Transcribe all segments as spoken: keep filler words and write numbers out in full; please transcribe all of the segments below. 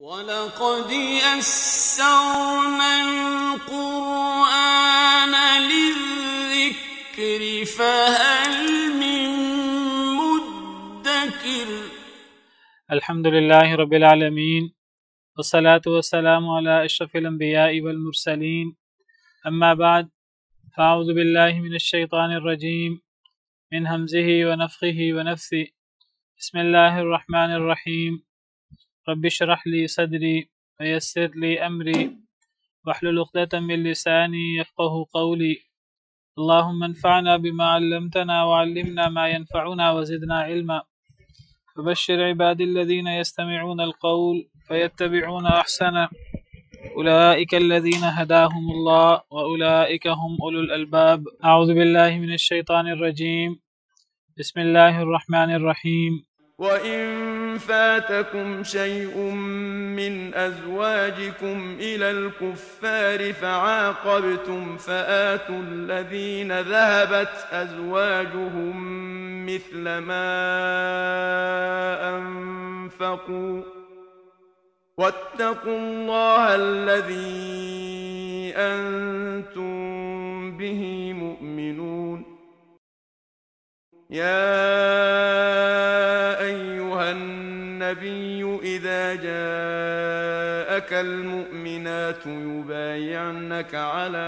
وَلَقَدْ يَسَّرْنَا الْقُرْآنَ لِلذِّكْرِ فَهَلْ مِن مُّدَّكِرٍ۔ الحمد للہ رب العالمین والصلاة والسلام علی اشرف الانبیاء والمرسلین، اما بعد فاعوذ باللہ من الشیطان الرجیم من ہمزہ ونفخہ ونفثہ۔ بسم اللہ الرحمن الرحیم۔ رب اشرح لی صدری ویسر لی امری واحلل عقدۃ من لسانی یفقہوا قولی۔ اللہم انفعنا بما علمتنا وعلمنا ما ينفعنا وزدنا علما۔ فبشر عباد الذين يستمعون القول فيتبعون أحسنه أولئك الذين هداهم الله وأولئك هم أولو الألباب۔ أعوذ بالله من الشيطان الرجيم، بسم الله الرحمن الرحيم۔ وَإِن فَاتَكُمْ شَيْءٌ مِّنْ أَزْوَاجِكُمْ إِلَى الْكُفَّارِ فَعَاقَبْتُمْ فَآتُوا الَّذِينَ ذَهَبَتْ أَزْوَاجُهُم مِّثْلَ مَا أَنفَقُوا وَاتَّقُوا اللَّهَ الَّذِي أَنتُم بِهِ مُؤْمِنُونَ۔ يا أيها النبي إذا جاءك المؤمنات يبايعنك على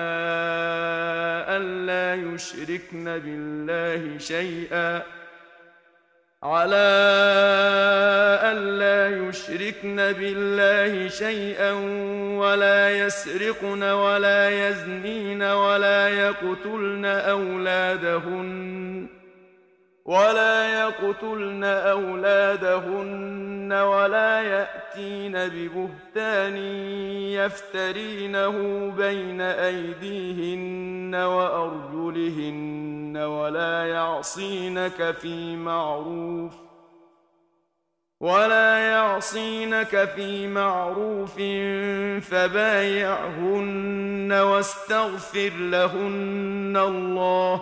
ألا يشركن بالله شيئا على ألا يشركن بالله شيئا ولا يسرقن ولا يزنين ولا يقتلن أولادهن ولا يقتلن أولادهن ولا يأتين ببهتان يفترينه بين أيديهن وأرجلهن ولا يعصينك في معروف ولا يعصينك في معروف فبايعهن واستغفر لهن الله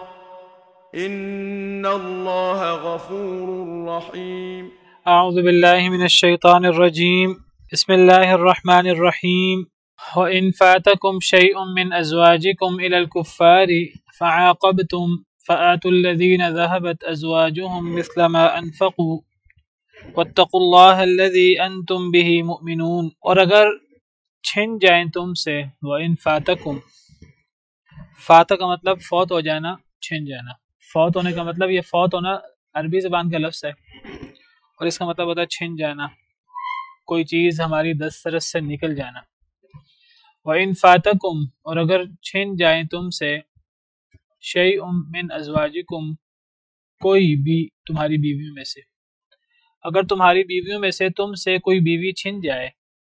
ان اللہ غفور رحیم۔ اعوذ باللہ من الشیطان الرجیم، بسم اللہ الرحمن الرحیم۔ وَإِن فَاتَكُمْ شَيْءٌ مِّنْ أَزْوَاجِكُمْ إِلَى الْكُفَّارِ فَعَاقَبْتُمْ فَآتُوا الَّذِينَ ذَهَبَتْ أَزْوَاجُهُم مِّثْلَ مَا أَنفَقُوا وَاتَّقُوا اللَّهَ الَّذِي أَنتُم بِهِ مُؤْمِنُونَ۔ اور اگر چھن جائیں تم سے، وَإِن فَاتَكُمْ، فاتہ کا مطلب فوت ہو جانا، چھن جانا۔ فوت ہونے کا مطلب، یہ فوت ہونا عربی زبان کا لفظ ہے اور اس کا مطلب ہوتا ہے چھن جانا، کوئی چیز ہماری دسترس سے نکل جانا۔ وَإِن فَاتَكُمْ، اور اگر چھن جائیں تم سے، شَيْءٌ مِّنْ أَزْوَاجِكُمْ، کوئی بھی تمہاری بیویوں میں سے، اگر تمہاری بیویوں میں سے تم سے کوئی بیوی چھن جائے،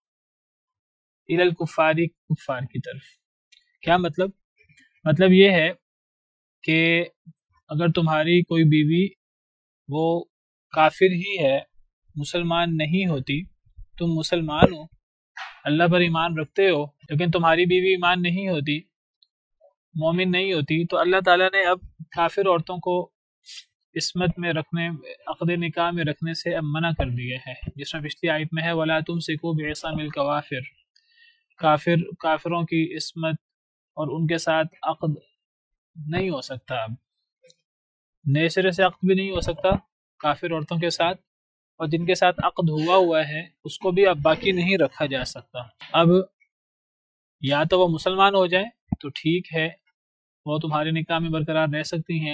إِلَى الْكُفَّارِ، کفار کی طرف۔ کیا مطلب؟ مطلب یہ ہے کہ اگر تمہاری کوئی بیوی وہ کافر ہی ہے، مسلمان نہیں ہوتی، تم مسلمان ہو، اللہ پر ایمان رکھتے ہو، لیکن تمہاری بیوی ایمان نہیں ہوتی، مومن نہیں ہوتی، تو اللہ تعالیٰ نے اب کافر عورتوں کو عصمت میں رکھنے، عقد نکاح میں رکھنے سے اب منع کر دیا ہے، جس میں پچھلی آیت میں ہے وَلَا تُمْسِكُوا بِعِصَامِ الْكَوَافِرِ، کافر کافروں کی عصمت اور ان کے ساتھ عقد نہیں ہو سکتا، اب نئے سرے سے عقد بھی نہیں ہو سکتا کافر عورتوں کے ساتھ، اور جن کے ساتھ عقد ہوا ہوا ہے اس کو بھی اب باقی نہیں رکھا جا سکتا۔ اب یا تو وہ مسلمان ہو جائیں تو ٹھیک ہے، وہ تمہارے نکاح میں برقرار رہ سکتی ہیں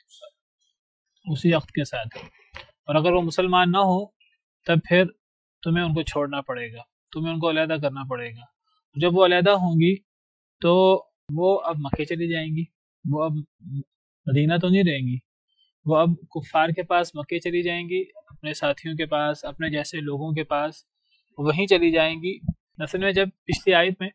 اسی عقد کے ساتھ، اور اگر وہ مسلمان نہ ہو تب پھر تمہیں ان کو چھوڑنا پڑے گا، تمہیں ان کو علیحدہ کرنا پڑے گا۔ جب وہ علیحدہ ہوں گی تو وہ اب مکے چلی جائیں گی، وہ اب مدینہ تو نہیں رہیں گی، وہ اب کفار کے پاس مکے چلی جائیں گی، اپنے ساتھیوں کے پاس، اپنے جیسے لوگوں کے پاس وہیں چلی جائیں گی۔ اصل میں جب پچھلی آیت میں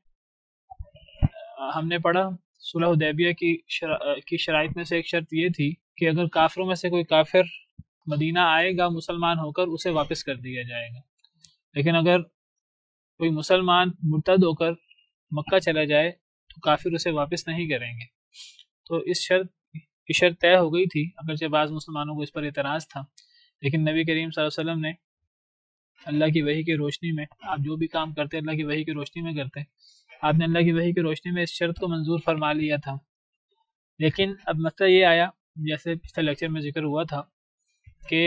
ہم نے پڑھا صلح حدیبیہ کی کی شرائط میں سے ایک شرط یہ تھی کہ اگر کافروں میں سے کوئی کافر مدینہ آئے گا مسلمان ہو کر، اسے واپس کر دیا جائے گا، لیکن اگر کوئی مسلمان مرتد ہو کر مکہ چلا جائے تو کافر اسے واپس نہیں کریں گے۔ تو اس شرط کی شرط طے ہو گئی تھی، اگرچہ بعض مسلمانوں کو اس پر اعتراض تھا، لیکن نبی کریم صلی اللہ علیہ وسلم نے اللہ کی وحی کی روشنی میں آپ جو بھی کام کرتے ہیں اللہ کی وحی کی روشنی میں کرتے ہیں. آپ نے اللہ کی وحی کی روشنی میں اس شرط کو منظور فرما لیا تھا. لیکن اب مسئلہ یہ آیا جیسے پچھلے لیکچر میں ذکر ہوا تھا کہ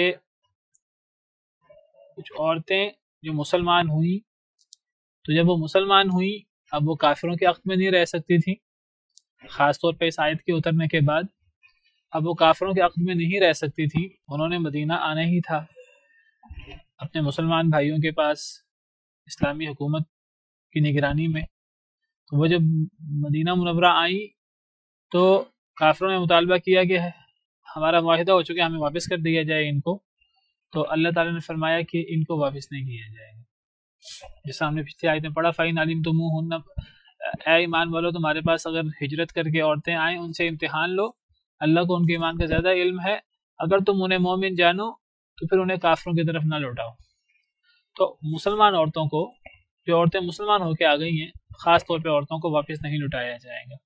کچھ عورتیں جو مسلمان ہوئیں تو جب وہ مسلمان ہوئیں اب وہ کافروں کے عقد میں نہیں رہ سکتی تھیں. خاص طور پہ اس آیت کے اترنے کے بعد اب وہ کافروں کے عقد میں نہیں رہ سکتی تھیں. انہوں نے مدینہ آنا ہی تھا اپنے مسلمان بھائیوں کے پاس اسلامی حکومت کی نگرانی میں. تو وہ جب مدینہ منورہ آئیں تو کافروں نے مطالبہ کیا کہ ہمارا معاہدہ ہو چکا ہمیں واپس کر دیا جائے ان کو. تو اللہ تعالیٰ نے فرمایا کہ ان کو واپس نہیں کیا جائے گا. جیسا ہم نے پچھلی آیت میں پڑھا فَإِنْ عَلِمْتُمُوهُنَّ، اے ایمان والو تمہارے پاس اگر ہجرت کر کے عورتیں آئیں ان سے امتحان لو. اللہ کو ان کے ایمان کا زیادہ علم ہے. اگر تم انہیں مومن جانو تو پھر انہیں کافروں کی طرف نہ لوٹاؤ. تو مسلمان عورتوں کو جو عورتیں مسلمان ہو کے آ گئی ہیں خاص طور پہ عورتوں کو واپس نہیں لٹایا جائے گا،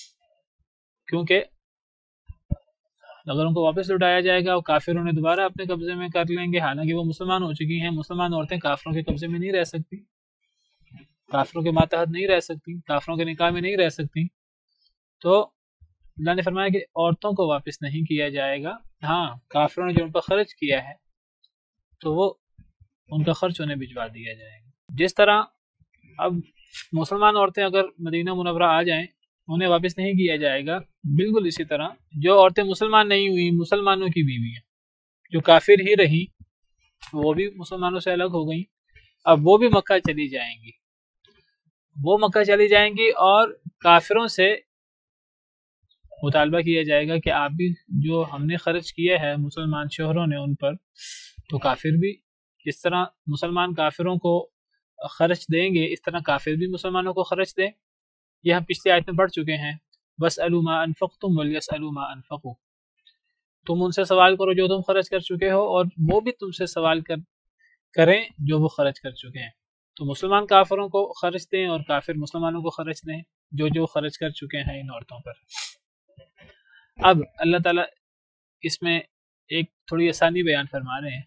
کیونکہ اگر ان کو واپس لٹایا جائے گا وہ کافر انہیں دوبارہ اپنے قبضے میں کر لیں گے. حالانکہ وہ مسلمان ہو چکی ہیں. مسلمان عورتیں کافروں کے قبضے میں نہیں رہ سکتی، کافروں کے ماتحت نہیں رہ سکتی، کافروں کے نکاح میں نہیں رہ سکتی. تو اللہ نے فرمایا کہ عورتوں کو واپس نہیں کیا جائے گا. ہاں کافروں نے جو ان پر خرچ کیا ہے تو وہ ان کا خرچ انہیں بھجوا دیا جائے گا. جس طرح اب مسلمان عورتیں اگر مدینہ منورہ آ جائیں انہیں واپس نہیں کیا جائے گا، بالکل اسی طرح جو عورتیں مسلمان نہیں ہوئیں مسلمانوں کی بیویاں جو کافر ہی رہیں وہ بھی مسلمانوں سے الگ ہو گئیں، اب وہ بھی مکہ چلی جائیں گی. وہ مکہ چلی جائیں گی اور کافروں سے مطالبہ کیا جائے گا کہ آپ بھی جو ہم نے خرچ کیا ہے مسلمان شوہروں نے ان پر تو کافر بھی جس طرح مسلمان کافروں کو خرچ دیں گے اس طرح کافر بھی مسلمانوں کو خرچ دیں. یہ ہم پچھلی آیت میں پڑھ چکے ہیں. وَاسْأَلُوا مَا أَنفَقْتُمْ وَلْيَسْأَلُوا مَا أَنفَقُوا. تم ان سے سوال کرو جو تم خرچ کر چکے ہو اور وہ بھی تم سے سوال کر کریں جو وہ خرچ کر چکے ہیں. تو مسلمان کافروں کو خرچ دیں اور کافر مسلمانوں کو خرچ دیں جو جو خرچ کر چکے ہیں ان عورتوں پر. اب اللہ تعالیٰ اس میں ایک تھوڑی آسانی بیان فرما رہے ہیں.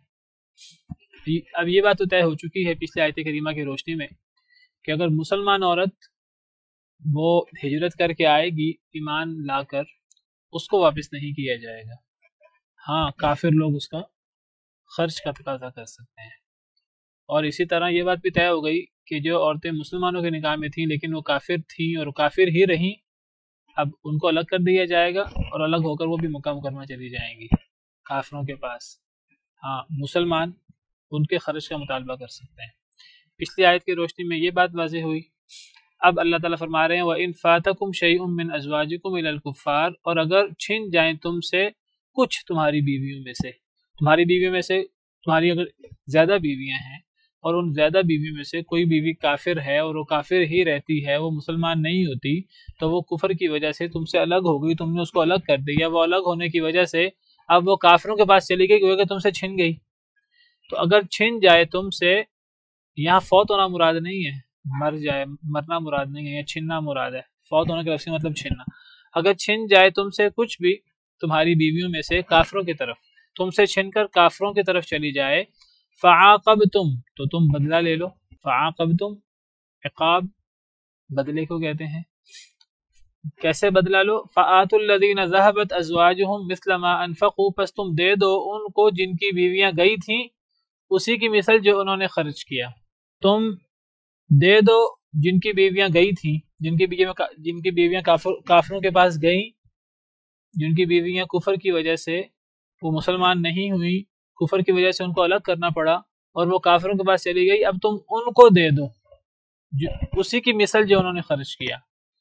اب یہ بات تو طے ہو چکی ہے پچھلے آیت کریمہ کی روشنی میں کہ اگر مسلمان عورت وہ ہجرت کر کے آئے گی ایمان لا کر اس کو واپس نہیں کیا جائے گا. ہاں کافر لوگ اس کا خرچ کا تقاضا کر سکتے ہیں. اور اسی طرح یہ بات بھی طے ہو گئی کہ جو عورتیں مسلمانوں کے نکاح میں تھیں لیکن وہ کافر تھیں اور کافر ہی رہیں اب ان کو الگ کر دیا جائے گا اور الگ ہو کر وہ بھی مکہ مکرمہ چلی جائیں گی کافروں کے پاس. ہاں مسلمان ان کے خرچ کا مطالبہ کر سکتے ہیں. پچھلی آیت کی روشنی میں یہ بات واضح ہوئی. اب اللہ تعالیٰ فرما رہے ہیں وَإِن فَاتَكُمْ شَيْءٌ مِّنْ أَزْوَاجِكُمْ إِلَى الْكُفَّارِ، اور اگر چھن جائیں تم سے کچھ تمہاری بیویوں میں سے تمہاری بیویوں میں سے تمہاری اگر زیادہ بیویاں ہیں اور ان زیادہ بیویوں میں سے کوئی بیوی کافر ہے اور وہ کافر ہی رہتی ہے وہ مسلمان نہیں ہوتی تو وہ کفر کی وجہ سے تم سے الگ ہو گئی، تم نے اس کو الگ کر دیا. وہ الگ ہونے کی وجہ سے اب وہ کافروں کے پاس چلی گئی کیونکہ تم سے چھن گئی. تو اگر چھن جائے تم سے، یہاں فوت ہونا مراد نہیں ہے، مر جائے مرنا مراد نہیں ہے، یا چھننا مراد ہے. فوت ہونے کا لفظ مطلب چھننا. اگر چھن جائے تم سے کچھ بھی تمہاری بیویوں میں سے کافروں کی طرف، تم سے چھن کر کافروں کی طرف چلی جائے، فعاقبتم تو تم بدلہ لے لو. فعاقبتم عقاب بدلے کو کہتے ہیں. کیسے بدلہ لو؟ فآتوا الذین ذهبت ازواجهم مثل ما انفقوا، پس تم دے دو ان کو جن کی بیویاں گئی تھیں اسی کی مثل جو انہوں نے خرچ کیا. تم دے دو جن کی بیویاں گئی تھیں، جن کی بیویاں جن کی بیویاں کافر کافروں کے پاس گئیں، جن کی بیویاں کفر کی وجہ سے وہ مسلمان نہیں ہوئی، کفر کی وجہ سے ان کو الگ کرنا پڑا اور وہ کافروں کے پاس چلی گئی. اب تم ان کو دے دو اسی کی مثل جو انہوں نے خرچ کیا.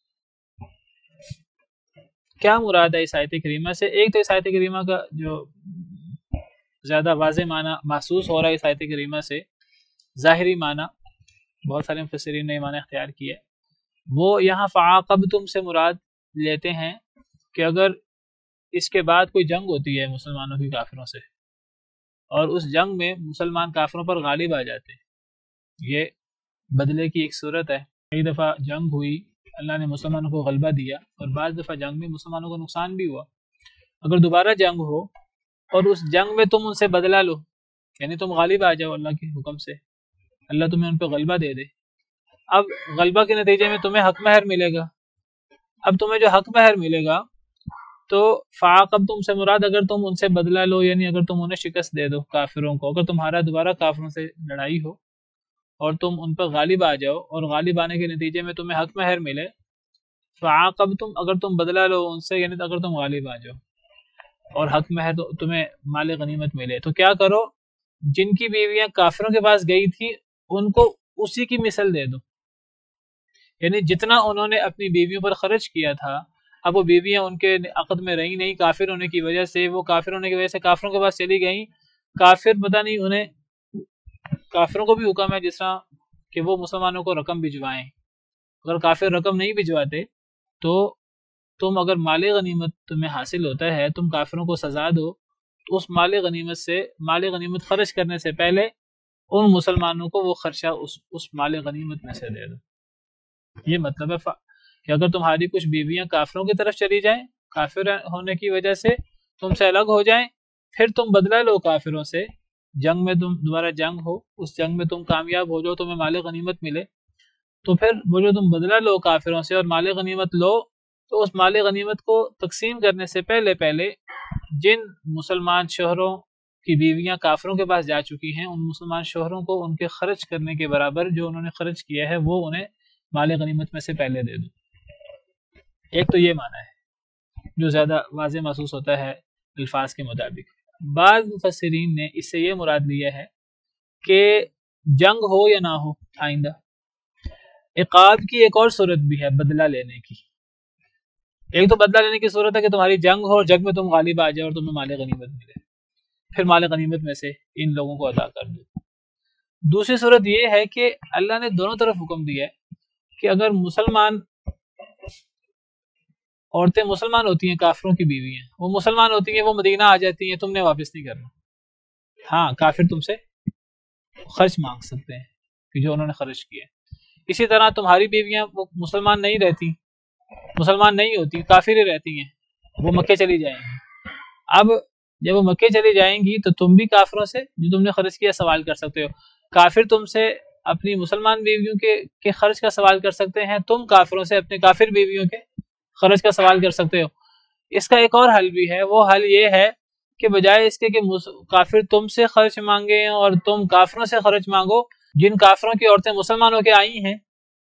کیا مراد ہے اس آیت کریمہ سے؟ ایک تو اس آیت کریمہ کا جو زیادہ واضح معنی محسوس ہو رہا ہے اس آیت کریمہ سے، ظاہری معنی بہت سارے مفسرین نے معنی اختیار کیا ہے، وہ یہاں فعاقبتم سے مراد لیتے ہیں کہ اگر اس کے بعد کوئی جنگ ہوتی ہے مسلمانوں کی کافروں سے اور اس جنگ میں مسلمان کافروں پر غالب آ جاتے ہیں، یہ بدلے کی ایک صورت ہے. کئی دفعہ جنگ ہوئی، اللہ نے مسلمانوں کو غلبہ دیا اور بعض دفعہ جنگ میں مسلمانوں کو نقصان بھی ہوا. اگر دوبارہ جنگ ہو اور اس جنگ میں تم ان سے بدلہ لو، یعنی تم غالب آ جاؤ اللہ کے حکم سے اللہ تمہیں ان پہ غلبہ دے دے. اب غلبہ کے نتیجے میں تمہیں حق مہر ملے گا. اب تمہیں جو حق مہر ملے گا تو فعاقبتم سے مراد اگر تم ان سے بدلہ لو، یعنی اگر تم انہیں شکست دے دو کافروں کو، اگر تمہارا دوبارہ کافروں سے لڑائی ہو اور تم ان پر غالب آ جاؤ اور غالب آنے کے نتیجے میں تمہیں حق مہر ملے، فعاقبتم اگر تم بدلہ لو ان سے، یعنی اگر تم غالب آ جاؤ اور حق مہر تو تمہیں مال غنیمت ملے، تو کیا کرو، جن کی بیویاں کافروں کے پاس گئی تھی ان کو اسی کی مثل دے دو. یعنی جتنا انہوں نے اپنی بیویوں پر خرچ کیا تھا، اب وہ بیویاں ان کے عقد میں رہی نہیں، کافر ہونے کی وجہ سے، وہ کافر ہونے کی وجہ سے کافروں کے پاس چلی گئیں. کافر پتہ نہیں انہیں، کافروں کو بھی حکم ہے جس طرح کہ وہ مسلمانوں کو رقم بھجوائیں. اگر کافر رقم نہیں بھجواتے تو تم اگر مال غنیمت تمہیں حاصل ہوتا ہے، تم کافروں کو سزا دو، تو اس مال غنیمت سے، مال غنیمت خرچ کرنے سے پہلے ان مسلمانوں کو وہ خرچہ اس اس مال غنیمت میں سے دے دو. یہ مطلب ہے کہ اگر تمہاری کچھ بیویاں کافروں کی طرف چلی جائیں، کافر ہونے کی وجہ سے تم سے الگ ہو جائیں، پھر تم بدلہ لو کافروں سے، جنگ میں تم دوبارہ جنگ ہو، اس جنگ میں تم کامیاب ہو جاؤ، تمہیں مال غنیمت ملے، تو پھر وہ جو تم بدلہ لو کافروں سے اور مال غنیمت لو، تو اس مال غنیمت کو تقسیم کرنے سے پہلے پہلے جن مسلمان شوہروں کی بیویاں کافروں کے پاس جا چکی ہیں، ان مسلمان شوہروں کو ان کے خرچ کرنے کے برابر جو انہوں نے خرچ کیا ہے وہ انہیں مال غنیمت میں سے پہلے دے دو. ایک تو یہ معنی ہے جو زیادہ واضح محسوس ہوتا ہے الفاظ کے مطابق. بعض مفسرین نے اس سے یہ مراد لیا ہے کہ جنگ ہو یا نہ ہو آئندہ، عقاب کی ایک اور صورت بھی ہے بدلہ لینے کی. ایک تو بدلہ لینے کی صورت ہے کہ تمہاری جنگ ہو اور جنگ میں تم غالب آ جاؤ اور تمہیں مال غنیمت ملے، پھر مال غنیمت میں سے ان لوگوں کو عطا کر دو. دوسری صورت یہ ہے کہ اللہ نے دونوں طرف حکم دیا ہے کہ اگر مسلمان عورتیں مسلمان ہوتی ہیں، کافروں کی بیوی ہیں، وہ مسلمان ہوتی ہیں، وہ مدینہ آ جاتی ہیں، تم نے واپس نہیں کرنا. ہاں کافر تم سے خرچ مانگ سکتے ہیں کہ جو انہوں نے خرچ کیا. اسی طرح تمہاری بیویاں وہ مسلمان نہیں رہتی، مسلمان نہیں ہوتی، کافر ہی رہتی ہیں، وہ مکے چلی جائیں گی. اب جب وہ مکے چلی جائیں گی تو تم بھی کافروں سے جو تم نے خرچ کیا سوال کر سکتے ہو. کافر تم سے اپنی مسلمان بیویوں کے کے خرچ کا سوال کر سکتے ہیں، تم کافروں سے اپنے کافر بیویوں کے خرچ کا سوال کر سکتے ہو. اس کا ایک اور حل بھی ہے، وہ حل یہ ہے کہ بجائے اس کے کہ کافر تم سے خرچ مانگیں اور تم کافروں سے خرچ مانگو، جن کافروں کی عورتیں مسلمان ہو کے آئی ہیں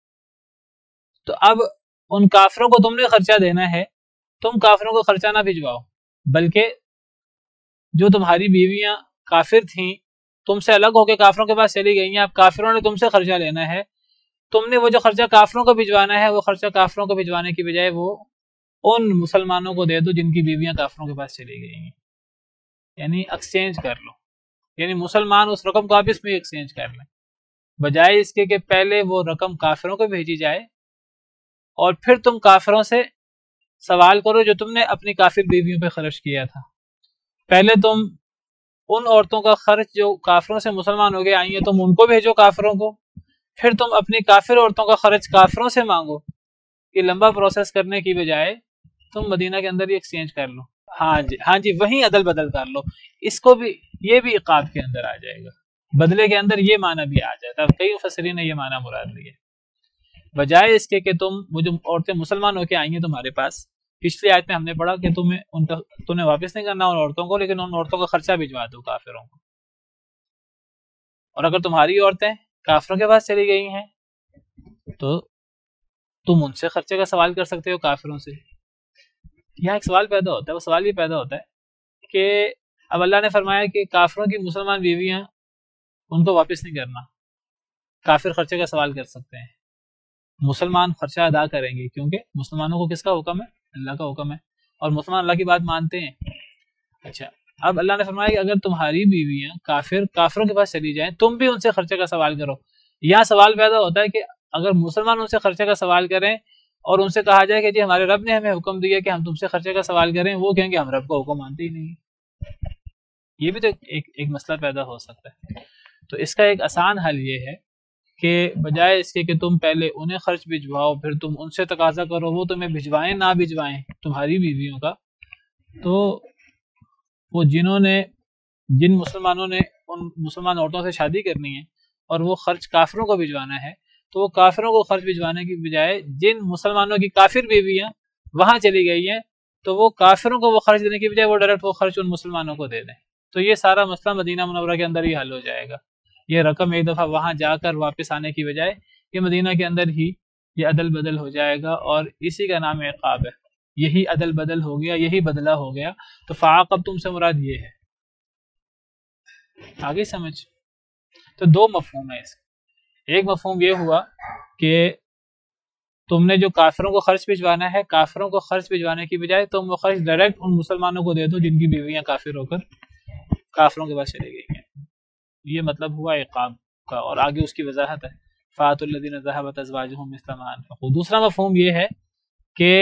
تو اب ان کافروں کو تم نے خرچہ دینا ہے، تم کافروں کو خرچہ نہ بھجواؤ، بلکہ جو تمہاری بیویاں کافر تھیں تم سے الگ ہو کے کافروں کے پاس چلی گئی ہیں، اب کافروں نے تم سے خرچہ لینا ہے، تم نے وہ جو خرچہ کافروں کو بھجوانا ہے وہ خرچہ کافروں کو بھجوانے کی بجائے وہ ان مسلمانوں کو دے دو جن کی بیویاں کافروں کے پاس چلی گئی ہیں. یعنی ایکسچینج کر لو، یعنی مسلمان اس رقم کو آپس میں ایکسچینج کر لیں، بجائے اس کے کہ پہلے وہ رقم کافروں کو بھیجی جائے اور پھر تم کافروں سے سوال کرو جو تم نے اپنی کافر بیویوں پہ خرچ کیا تھا. پہلے تم ان عورتوں کا خرچ جو کافروں سے مسلمان ہو گئے آئی ہیں تم ان کو بھیجو کافروں کو، پھر تم اپنی کافر عورتوں کا خرچ کافروں سے مانگو. یہ لمبا پروسیس کرنے کی بجائے تم مدینہ کے اندر ہی ایکسچینج کر لو. ہاں جی ہاں جی وہیں عدل بدل کر لو. اس کو بھی، یہ بھی عقاب کے اندر آ جائے گا، بدلے کے اندر یہ معنی بھی آ جاتا ہے. کئی مفسرین نے یہ معنی مراد لیے، بجائے اس کے کہ تم وہ جو عورتیں مسلمان ہو کے آئی ہیں تمہارے پاس، پچھلی آیت میں ہم نے پڑھا کہ تمہیں ان کا تمہیں واپس نہیں کرنا ان عورتوں کو، لیکن ان عورتوں کا خرچہ بھجوا دو کافروں کو. اور اگر تمہاری عورتیں کافروں کے پاس چلی گئی ہیں تو تم ان سے خرچے کا سوال کر سکتے ہو کافروں سے. یہاں ایک سوال پیدا ہوتا ہے، وہ سوال یہ پیدا ہوتا ہے کہ اب اللہ نے فرمایا کہ کافروں کی مسلمان بیویاں ان کو واپس نہیں کرنا، کافر خرچے کا سوال کر سکتے ہیں، مسلمان خرچہ ادا کریں گے کیونکہ مسلمانوں کو کس کا حکم ہے؟ اللہ کا حکم ہے، اور مسلمان اللہ کی بات مانتے ہیں. اچھا اب اللہ نے فرمایا کہ اگر تمہاری بیویاں کافر کافروں کے پاس چلی جائیں تم بھی ان سے خرچے کا سوال کرو. یہاں سوال پیدا ہوتا ہے کہ اگر مسلمان ان سے خرچے کا سوال کریں اور ان سے کہا جائے کہ جی ہمارے رب نے ہمیں حکم دیا کہ ہم تم سے خرچے کا سوال کریں، وہ کہیں گے ہم رب کا حکم مانتے ہی نہیں. یہ بھی تو ایک ایک مسئلہ پیدا ہو سکتا ہے. تو اس کا ایک آسان حل یہ ہے کہ بجائے اس کے کہ تم پہلے انہیں خرچ بھجواؤ پھر تم ان سے تقاضا کرو وہ تمہیں بھجوائیں نہ بھجوائیں تمہاری بیویوں کا، تو وہ جنہوں نے جن مسلمانوں نے ان مسلمان عورتوں سے شادی کرنی ہے اور وہ خرچ کافروں کو بھجوانا ہے تو وہ کافروں کو خرچ بھجوانے کی بجائے جن مسلمانوں کی کافر بیویاں وہاں چلی گئی ہیں تو وہ کافروں کو وہ خرچ دینے کی بجائے وہ ڈائریکٹ وہ خرچ ان مسلمانوں کو دے دیں، تو یہ سارا مسئلہ مدینہ منورہ کے اندر ہی حل ہو جائے گا۔ یہ رقم ایک دفعہ وہاں جا کر واپس آنے کی بجائے یہ مدینہ کے اندر ہی یہ عدل بدل ہو جائے گا، اور اسی کا نام عقاب ہے، یہی عدل بدل ہو گیا، یہی بدلہ ہو گیا۔ تو فعاقب تم سے مراد یہ ہے، آگے سمجھ۔ تو دو مفہوم ہے اس کے، ایک مفہوم یہ ہوا کہ تم نے جو کافروں کو خرچ بھجوانا ہے، کافروں کو خرچ بھجوانے کی بجائے تم وہ خرچ ڈائریکٹ ان مسلمانوں کو دے دو جن کی بیویاں کافر ہو کر کافروں کے پاس چلی گئی ہیں، یہ مطلب ہوا عقاب کا، اور آگے اس کی وضاحت ہے فَآتُوا الَّذِينَ ذَهَبَتْ أَزْوَاجُهُم مِثْلَ مَا أَنفَقُوا۔ دوسرا مفہوم یہ ہے کہ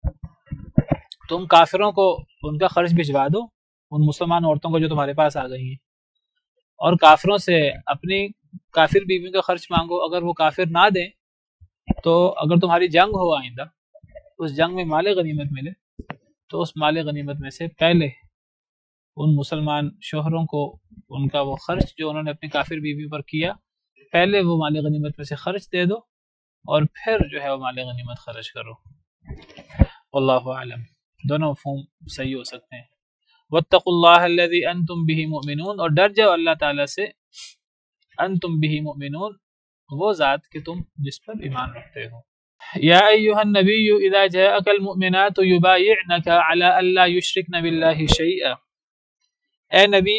تم کافروں کو ان کا خرچ بھجوا دو، ان مسلمان عورتوں کو جو تمہارے پاس آ گئی ہیں، اور کافروں سے اپنی کافر بیویوں کا خرچ مانگو، اگر وہ کافر نہ دیں تو اگر تمہاری جنگ ہو آئندہ، اس جنگ میں مال غنیمت ملے تو اس مال غنیمت میں سے پہلے ان مسلمان شوہروں کو ان کا وہ خرچ جو انہوں نے اپنی کافر بیویوں پر کیا، پہلے وہ مال غنیمت میں سے خرچ دے دو اور پھر جو ہے وہ مال غنیمت خرچ کرو۔ واللہ اعلم، دونوں مفہوم صحیح ہو سکتے ہیں۔ واتقوا اللہ الذی انتم بہ مؤمنون، اور ڈر جاؤ اللہ تعالیٰ سے، انتم بہ مؤمنون، وہ ذات کہ تم جس پر ایمان رکھتے ہو۔ یا ایہا النبی اذا جاءک المؤمنات یبایعنک علی الا یشرکن باللہ شیئا، اے نبی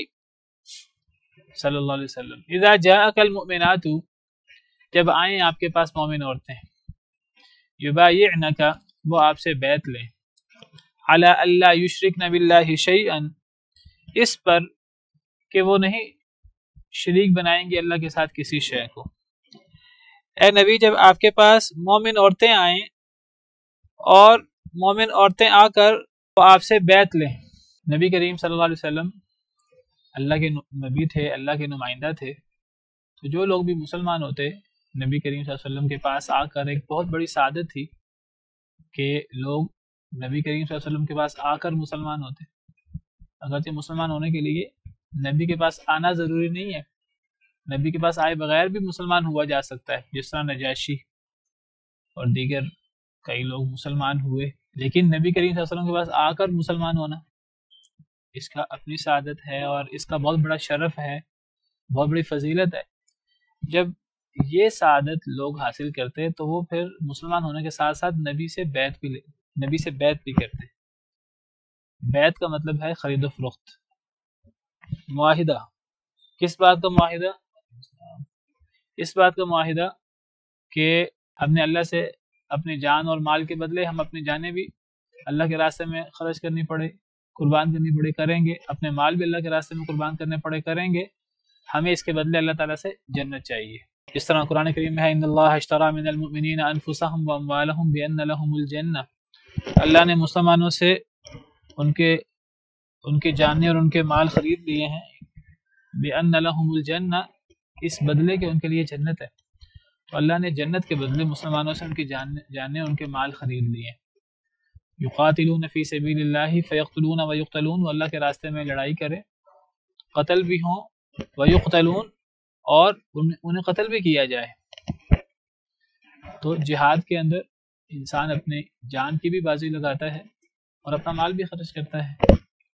صلی اللہ علیہ وسلم، اذا جاءک المؤمنات، جب آئیں آپ کے پاس مومن عورتیں، یبایعنک، وہ آپ سے بیعت لیں، علی الا یشرکن باللہ شیئا، اس پر کہ وہ نہیں شریک بنائیں گے اللہ کے ساتھ کسی شے کو۔ اے نبی جب آپ کے پاس مومن عورتیں آئیں اور مومن عورتیں آ کر وہ آپ سے بیعت لیں، نبی کریم صلی اللہ علیہ وسلم اللہ کے نبی تھے، اللہ کے نمائندہ تھے، تو جو لوگ بھی مسلمان ہوتے نبی کریم صلی اللہ علیہ وسلم کے پاس آ کر، ایک بہت بڑی سعادت تھی کہ لوگ نبی کریم صلی اللہ علیہ وسلم کے پاس آ کر مسلمان ہوتے۔ اگرچہ مسلمان ہونے کے لیے نبی کے پاس آنا ضروری نہیں ہے، نبی کے پاس آئے بغیر بھی مسلمان ہوا جا سکتا ہے، جس طرح نجاشی اور دیگر کئی لوگ مسلمان ہوئے، لیکن نبی کریم صلی اللہ علیہ وسلم کے پاس آ کر مسلمان ہونا اس کا اپنی سعادت ہے، اور اس کا بہت بڑا شرف ہے، بہت بڑی فضیلت ہے۔ جب یہ سعادت لوگ حاصل کرتے تو وہ پھر مسلمان ہونے کے ساتھ ساتھ نبی سے بیعت بھی لے نبی سے بیعت بھی کرتے۔ بیعت کا مطلب ہے خرید و فروخت، معاہدہ۔ کس بات کا معاہدہ؟ اس بات کا معاہدہ کہ ہم نے اللہ سے اپنی جان اور مال کے بدلے ہم اپنی جانیں بھی اللہ کے راستے میں خرچ کرنی پڑے، قربان کرنی پڑے، کریں گے، اپنے مال بھی اللہ کے راستے میں قربان کرنے پڑے، کریں گے، ہمیں اس کے بدلے اللہ تعالیٰ سے جنت چاہیے۔ اس طرح قرآن کریم میں ہے ان اللہ اشتری من المؤمنین انفسهم واموالهم بان لهم الجنہ، اللہ نے مسلمانوں سے ان کے ان کے جانیں اور ان کے مال خرید لیے ہیں، بان لهم الجنہ، اس بدلے کے ان کے لیے جنت ہے۔ تو اللہ نے جنت کے بدلے مسلمانوں سے ان کی جانیں ان کے مال خرید لیے۔ یقاتلون فی سبیل اللہ فیقتلون ویقتلون، وہ اللہ کے راستے میں لڑائی کرے، قتل بھی ہوں، ویقتلون، اور انہیں قتل بھی کیا جائے۔ تو جہاد کے اندر انسان اپنے جان کی بھی بازی لگاتا ہے اور اپنا مال بھی خرچ کرتا ہے،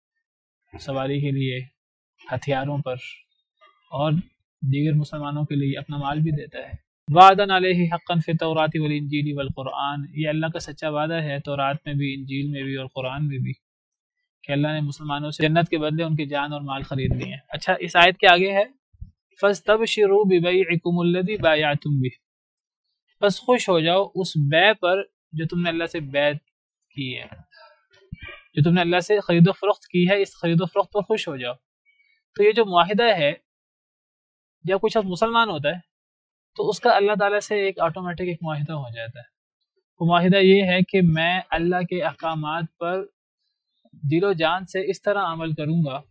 سواری کے لیے، ہتھیاروں پر، اور دیگر مسلمانوں کے لیے اپنا مال بھی دیتا ہے۔ وعدن علیہ حقا فی التوراۃ والانجیل والقرآن، یہ اللہ کا سچا وعدہ ہے تورات میں بھی، انجیل میں بھی، اور قرآن میں بھی، کہ اللہ نے مسلمانوں سے جنت کے بدلے ان کی جان اور مال خرید لیے ہیں۔ اچھا، اس آیت کے آگے ہے فَاسْتَبْشِرُوا بِبَيْعِكُمُ الَّذِي بَايَعْتُمْ بِهِ، بس خوش ہو جاؤ اس بیع پر جو تم نے اللہ سے بیعت کی ہے، جو تم نے اللہ سے خرید و فروخت کی ہے، اس خرید و فروخت پر خوش ہو جاؤ۔ تو یہ جو معاہدہ ہے، جب کوئی شخص مسلمان ہوتا ہے تو اس کا اللہ تعالیٰ سے ایک آٹومیٹک ایک معاہدہ ہو جاتا ہے۔ وہ معاہدہ یہ ہے کہ میں اللہ کے احکامات پر دل و جان سے اس طرح عمل کروں گا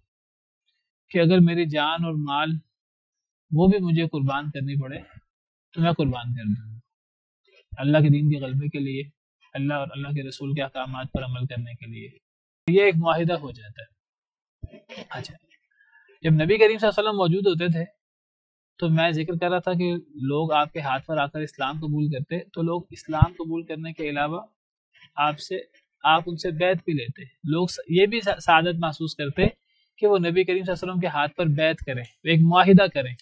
کہ اگر میری جان اور مال وہ بھی مجھے قربان کرنی پڑے تو میں قربان کر دوں گا، اللہ کے دین کے غلبے کے لیے، اللہ اور اللہ کے رسول کے احکامات پر عمل کرنے کے لیے۔ یہ ایک معاہدہ ہو جاتا ہے۔ اچھا، جب نبی کریم صلی اللہ علیہ وسلم موجود ہوتے تھے تو میں ذکر کر رہا تھا کہ لوگ آپ کے ہاتھ پر آ کر اسلام قبول کرتے تو لوگ اسلام قبول کرنے کے علاوہ آپ سے آپ ان سے بیعت بھی لیتے. لوگ یہ بھی سعادت محسوس کرتے کہ وہ نبی کریم صلی اللہ علیہ وسلم کے ہاتھ پر بیعت کریں, ایک معاہدہ کریں.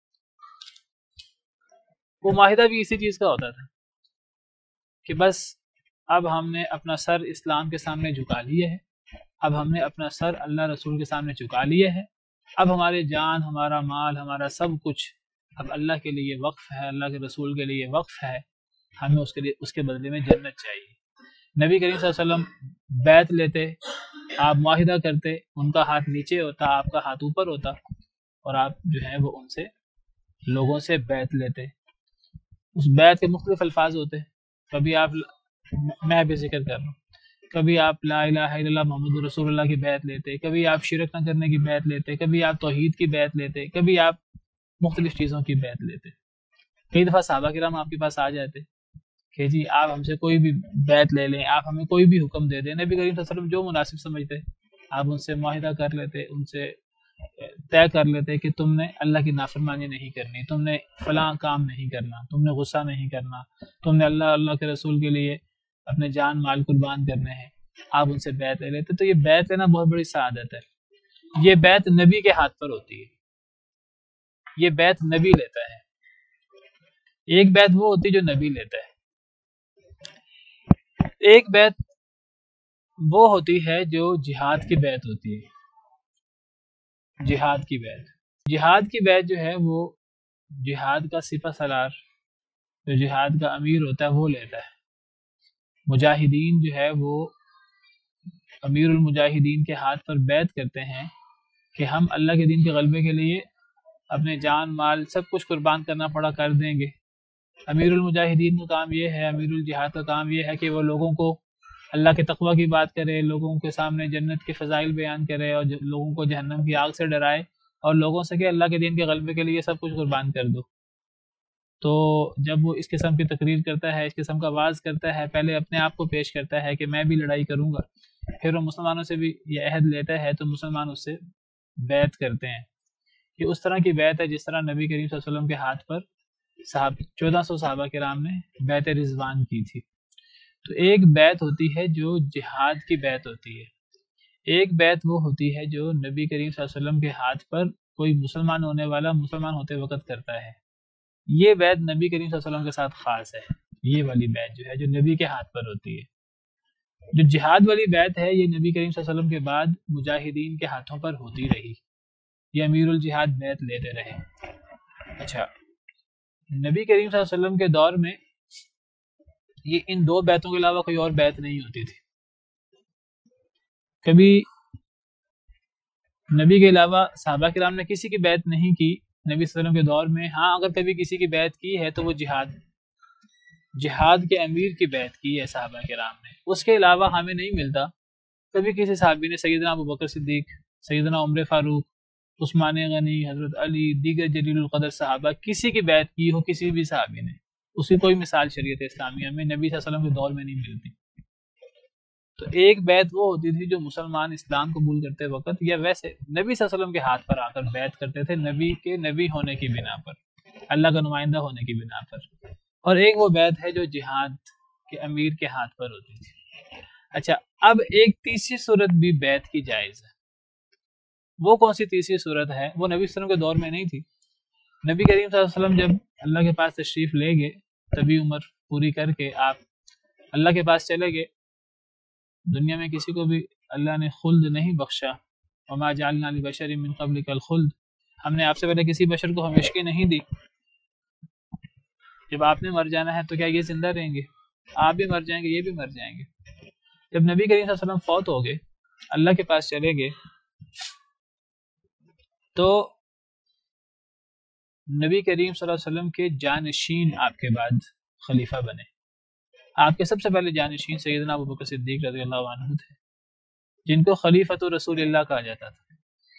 وہ معاہدہ بھی اسی چیز کا ہوتا تھا کہ بس اب ہم نے اپنا سر اسلام کے سامنے جھکا لیے ہے, اب ہم نے اپنا سر اللہ رسول کے سامنے جھکا لیے ہے, اب ہمارے جان, ہمارا مال, ہمارا سب کچھ اب اللہ کے لیے وقف ہے, اللہ کے رسول کے لیے وقف ہے, ہمیں اس کے لیے اس کے بدلے میں جنت چاہیے. نبی کریم صلی اللہ علیہ وسلم بیعت لیتے, آپ معاہدہ کرتے, ان کا ہاتھ نیچے ہوتا, آپ کا ہاتھ اوپر ہوتا, اور آپ جو ہے وہ ان سے لوگوں سے بیعت لیتے. اس بیعت کے مختلف الفاظ ہوتے, کبھی آپ, میں بھی ذکر کر رہا ہوں, کبھی آپ لا الہ الا اللہ محمد رسول اللہ کی بیعت لیتے, کبھی آپ شرک نہ کرنے کی بیعت لیتے, کبھی آپ توحید کی بیعت لیتے, کبھی آپ مختلف چیزوں کی بیعت لیتے. کئی دفعہ صحابہ کرام آپ کے پاس آ جاتے کہ جی آپ ہم سے کوئی بھی بیعت لے لیں, آپ ہمیں کوئی بھی حکم دے دیں. نبی کریم صلی اللہ علیہ وسلم جو مناسب سمجھتے آپ ان سے معاہدہ کر لیتے, ان سے طے کر لیتے کہ تم نے اللہ کی نافرمانی نہیں کرنی, تم نے فلاں کام نہیں کرنا, تم نے غصہ نہیں کرنا, تم نے اللہ اللہ کے رسول کے لیے اپنے جان مال قربان کرنے ہیں. آپ ان سے بیعت لے لیتے. تو یہ بیعت لینا بہت بڑی سعادت ہے. یہ بیعت نبی کے ہاتھ پر ہوتی ہے, یہ بیعت نبی لیتا ہے. ایک بیعت وہ ہوتی ہے جو نبی لیتا ہے, ایک بیعت وہ ہوتی ہے جو جہاد کی بیعت ہوتی ہے. جہاد کی بیعت جہاد کی بیعت جو ہے وہ جہاد کا سپہ سالار, جو جہاد کا امیر ہوتا ہے, وہ لیتا ہے. مجاہدین جو ہے وہ امیر المجاہدین کے ہاتھ پر بیعت کرتے ہیں کہ ہم اللہ کے دین کے غلبے کے لیے اپنے جان مال سب کچھ قربان کرنا پڑا کر دیں گے. امیر المجاہدین کا کام یہ ہے, امیر الجہاد کا کام یہ ہے کہ وہ لوگوں کو اللہ کے تقوی کی بات کرے, لوگوں کے سامنے جنت کے فضائل بیان کرے, اور لوگوں کو جہنم کی آگ سے ڈرائے, اور لوگوں سے کہ اللہ کے دین کے غلبے کے لیے سب کچھ قربان کر دو. تو جب وہ اس قسم کی تقریر کرتا ہے, اس قسم کا واز کرتا ہے, پہلے اپنے آپ کو پیش کرتا ہے کہ میں بھی لڑائی کروں گا, پھر وہ مسلمانوں سے بھی یہ عہد لیتا ہے, تو مسلمان اس سے بیعت کرتے ہیں. یہ اس طرح کی بیعت ہے جس طرح نبی کریم صلی اللہ علیہ وسلم کے ہاتھ پر صحاب چودہ سو صحابہ کرام نے بیعت رضوان کی تھی. تو ایک بیعت ہوتی ہے جو جہاد کی بیعت ہوتی ہے, ایک بیعت وہ ہوتی ہے جو نبی کریم صلی اللہ علیہ وسلم کے ہاتھ پر کوئی مسلمان ہونے والا مسلمان ہوتے وقت کرتا ہے. یہ بیعت نبی کریم صلی اللہ علیہ وسلم کے ساتھ خاص ہے. یہ والی بیعت جو ہے جو نبی کے ہاتھ پر ہوتی ہے. جو جہاد والی بیعت ہے یہ نبی کریم صلی اللہ علیہ وسلم کے بعد مجاہدین کے ہاتھوں پر ہوتی رہی, یہ امیر الجہاد بیعت لیتے رہے. اچھا, نبی کریم صلی اللہ علیہ وسلم کے دور میں یہ ان دو بیعتوں کے علاوہ کوئی اور بیعت نہیں ہوتی تھی. کبھی نبی کے علاوہ صحابہ کرام نے کسی کی بیعت نہیں کی نبی صلی اللہ علیہ وسلم کے دور میں. ہاں اگر کبھی کسی کی بیعت کی ہے تو وہ جہاد جہاد کے امیر کی بیعت کی ہے صحابہ کرام نے. اس کے علاوہ ہمیں نہیں ملتا کبھی کسی صحابی نے سیدنا ابو بکر صدیق, سیدنا عمر فاروق, عثمان غنی, حضرت علی, دیگر جلیل القدر صحابہ کسی کی بیعت کی ہو کسی بھی صحابی نے. اس کی کوئی مثال شریعت اسلامیہ میں نبی صلی اللہ علیہ وسلم کے دور میں نہیں ملتی. تو ایک بیعت وہ ہوتی تھی جو مسلمان اسلام قبول کرتے وقت یا ویسے نبی صلی اللہ علیہ وسلم کے ہاتھ پر آ کر بیعت کرتے تھے نبی کے نبی ہونے کی بنا پر, اللہ کا نمائندہ ہونے کی بنا پر. اور ایک وہ بیعت ہے جو جہاد کے امیر کے ہاتھ پر ہوتی تھی. اچھا, اب ایک تیسری صورت بھی بیعت کی جائز ہے. وہ کون سی تیسری صورت ہے؟ وہ نبی صلی اللہ علیہ وسلم کے دور میں نہیں تھی. نبی کریم صلی اللہ علیہ وسلم جب اللہ کے پاس تشریف لے گئے, تبھی عمر پوری کر کے آپ اللہ کے پاس چلے گئے. دنیا میں کسی کو بھی اللہ نے خلد نہیں بخشا, وما جعلنا لبشر من قبلک الخلد, ہم نے آپ سے پہلے کسی بشر کو ہمیشگی نہیں دی. جب آپ نے مر جانا ہے تو کیا یہ زندہ رہیں گے؟ آپ بھی مر جائیں گے, یہ بھی مر جائیں گے. جب نبی کریم صلی اللہ علیہ وسلم فوت ہو گئے, اللہ کے پاس چلے گئے, تو نبی کریم صلی اللہ علیہ وسلم کے جانشین آپ کے بعد خلیفہ بنے. آپ کے سب سے پہلے جانشین سیدنا ابو بکر صدیق رضی اللہ عنہ تھے, جن کو خلیفۃ رسول اللہ کہا جاتا تھا.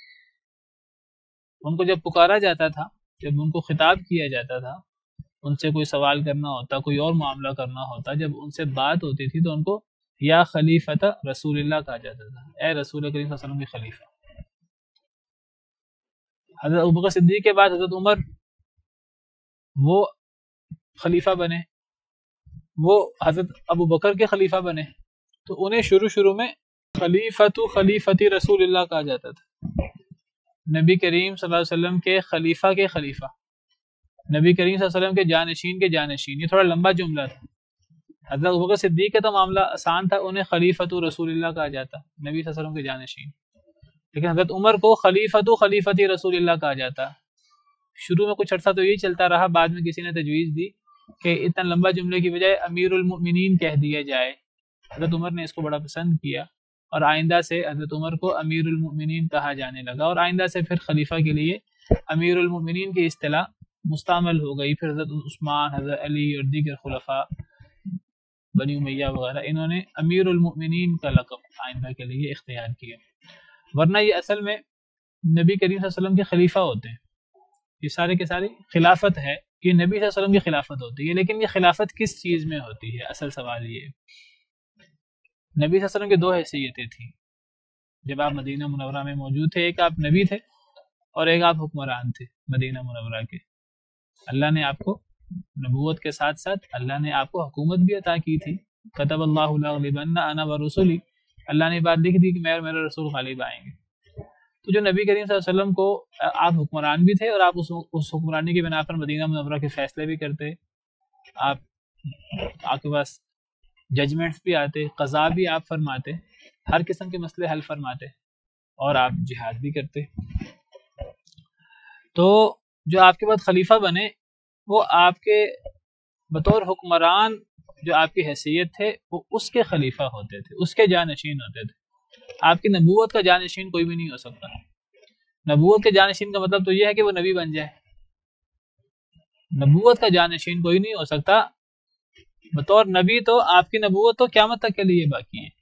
ان کو جب پکارا جاتا تھا, جب ان کو خطاب کیا جاتا تھا, ان سے کوئی سوال کرنا ہوتا, کوئی اور معاملہ کرنا ہوتا, جب ان سے بات ہوتی تھی تو ان کو یا خلیفۃ رسول اللہ کہا جاتا تھا, اے رسول کریم صلی اللہ علیہ وسلم کے خلیفہ. حضرت ابو بکر صدیق کے بعد حضرت عمر وہ خلیفہ بنے، وہ حضرت ابو بکر کے خلیفہ بنے، تو انہیں شروع شروع میں خلیفۃ خلیفتی رسول اللہ کہا جاتا تھا، نبی کریم صلی اللہ علیہ وسلم کے خلیفہ کے خلیفہ، نبی کریم صلی اللہ علیہ وسلم کے جانشین کے جانشین۔ یہ تھوڑا لمبا جملہ تھا۔ حضرت ابوبکر صدیق کا تو معاملہ آسان تھا، انہیں خلیفۃ رسول اللہ کہا جاتا، نبی صلی اللہ علیہ وسلم کے جانشین، لیکن حضرت عمر کو خلیفۃ خلیفتی رسول اللہ کہا جاتا۔ شروع میں کچھ عرصہ تو یہی چلتا رہا، بعد میں کسی نے تجویز دی کہ اتنا لمبا جملے کی بجائے امیر المؤمنین کہہ دیا جائے۔ حضرت عمر نے اس کو بڑا پسند کیا اور آئندہ سے حضرت عمر کو امیر المؤمنین کہا جانے لگا، اور آئندہ سے پھر خلیفہ کے لیے امیر المؤمنین کی اصطلاح مستعمل ہو گئی۔ پھر حضرت عثمان، حضرت علی اور دیگر خلفاء، بنی امیہ وغیرہ، انہوں نے امیر المؤمنین کا لقب آئندہ کے لیے اختیار کیا، ورنہ یہ اصل میں نبی کریم صلی اللہ علیہ وسلم کے خلیفہ ہوتے ہیں۔ یہ سارے کے سارے خلافت ہے، یہ نبی صلی اللہ علیہ وسلم کی خلافت ہوتی ہے، لیکن یہ خلافت کس چیز میں ہوتی ہے؟ اصل سوال یہ ہے۔ نبی صلی اللہ علیہ وسلم کی دو حیثیتیں تھیں جب آپ مدینہ منورہ میں موجود تھے، ایک آپ نبی تھے اور ایک آپ حکمران تھے مدینہ منورہ کے۔ اللہ نے آپ کو نبوت کے ساتھ ساتھ اللہ نے آپ کو حکومت بھی عطا کی تھی، کتب اللہ لأغلبن انا ورسلی، اللہ نے بات لکھ دی کہ میں اور میرا رسول غالب آئیں گے۔ تو جو نبی کریم صلی اللہ علیہ وسلم کو آپ حکمران بھی تھے اور آپ اس اس حکمرانی کی بنا پر مدینہ منورہ کے فیصلے بھی کرتے، آپ آپ کے پاس ججمنٹس بھی آتے، قضا بھی آپ فرماتے، ہر قسم کے مسئلے حل فرماتے، اور آپ جہاد بھی کرتے۔ تو جو آپ کے بعد خلیفہ بنے وہ آپ کے بطور حکمران جو آپ کی حیثیت تھے وہ اس کے خلیفہ ہوتے تھے، اس کے جانشین ہوتے تھے۔ آپ کی نبوت کا جانشین کوئی بھی نہیں ہو سکتا۔ نبوت کے جانشین کا مطلب تو یہ ہے کہ وہ نبی بن جائے، نبوت کا جانشین کوئی نہیں ہو سکتا۔ بطور نبی تو آپ کی نبوت تو قیامت تک کے لیے باقی ہے،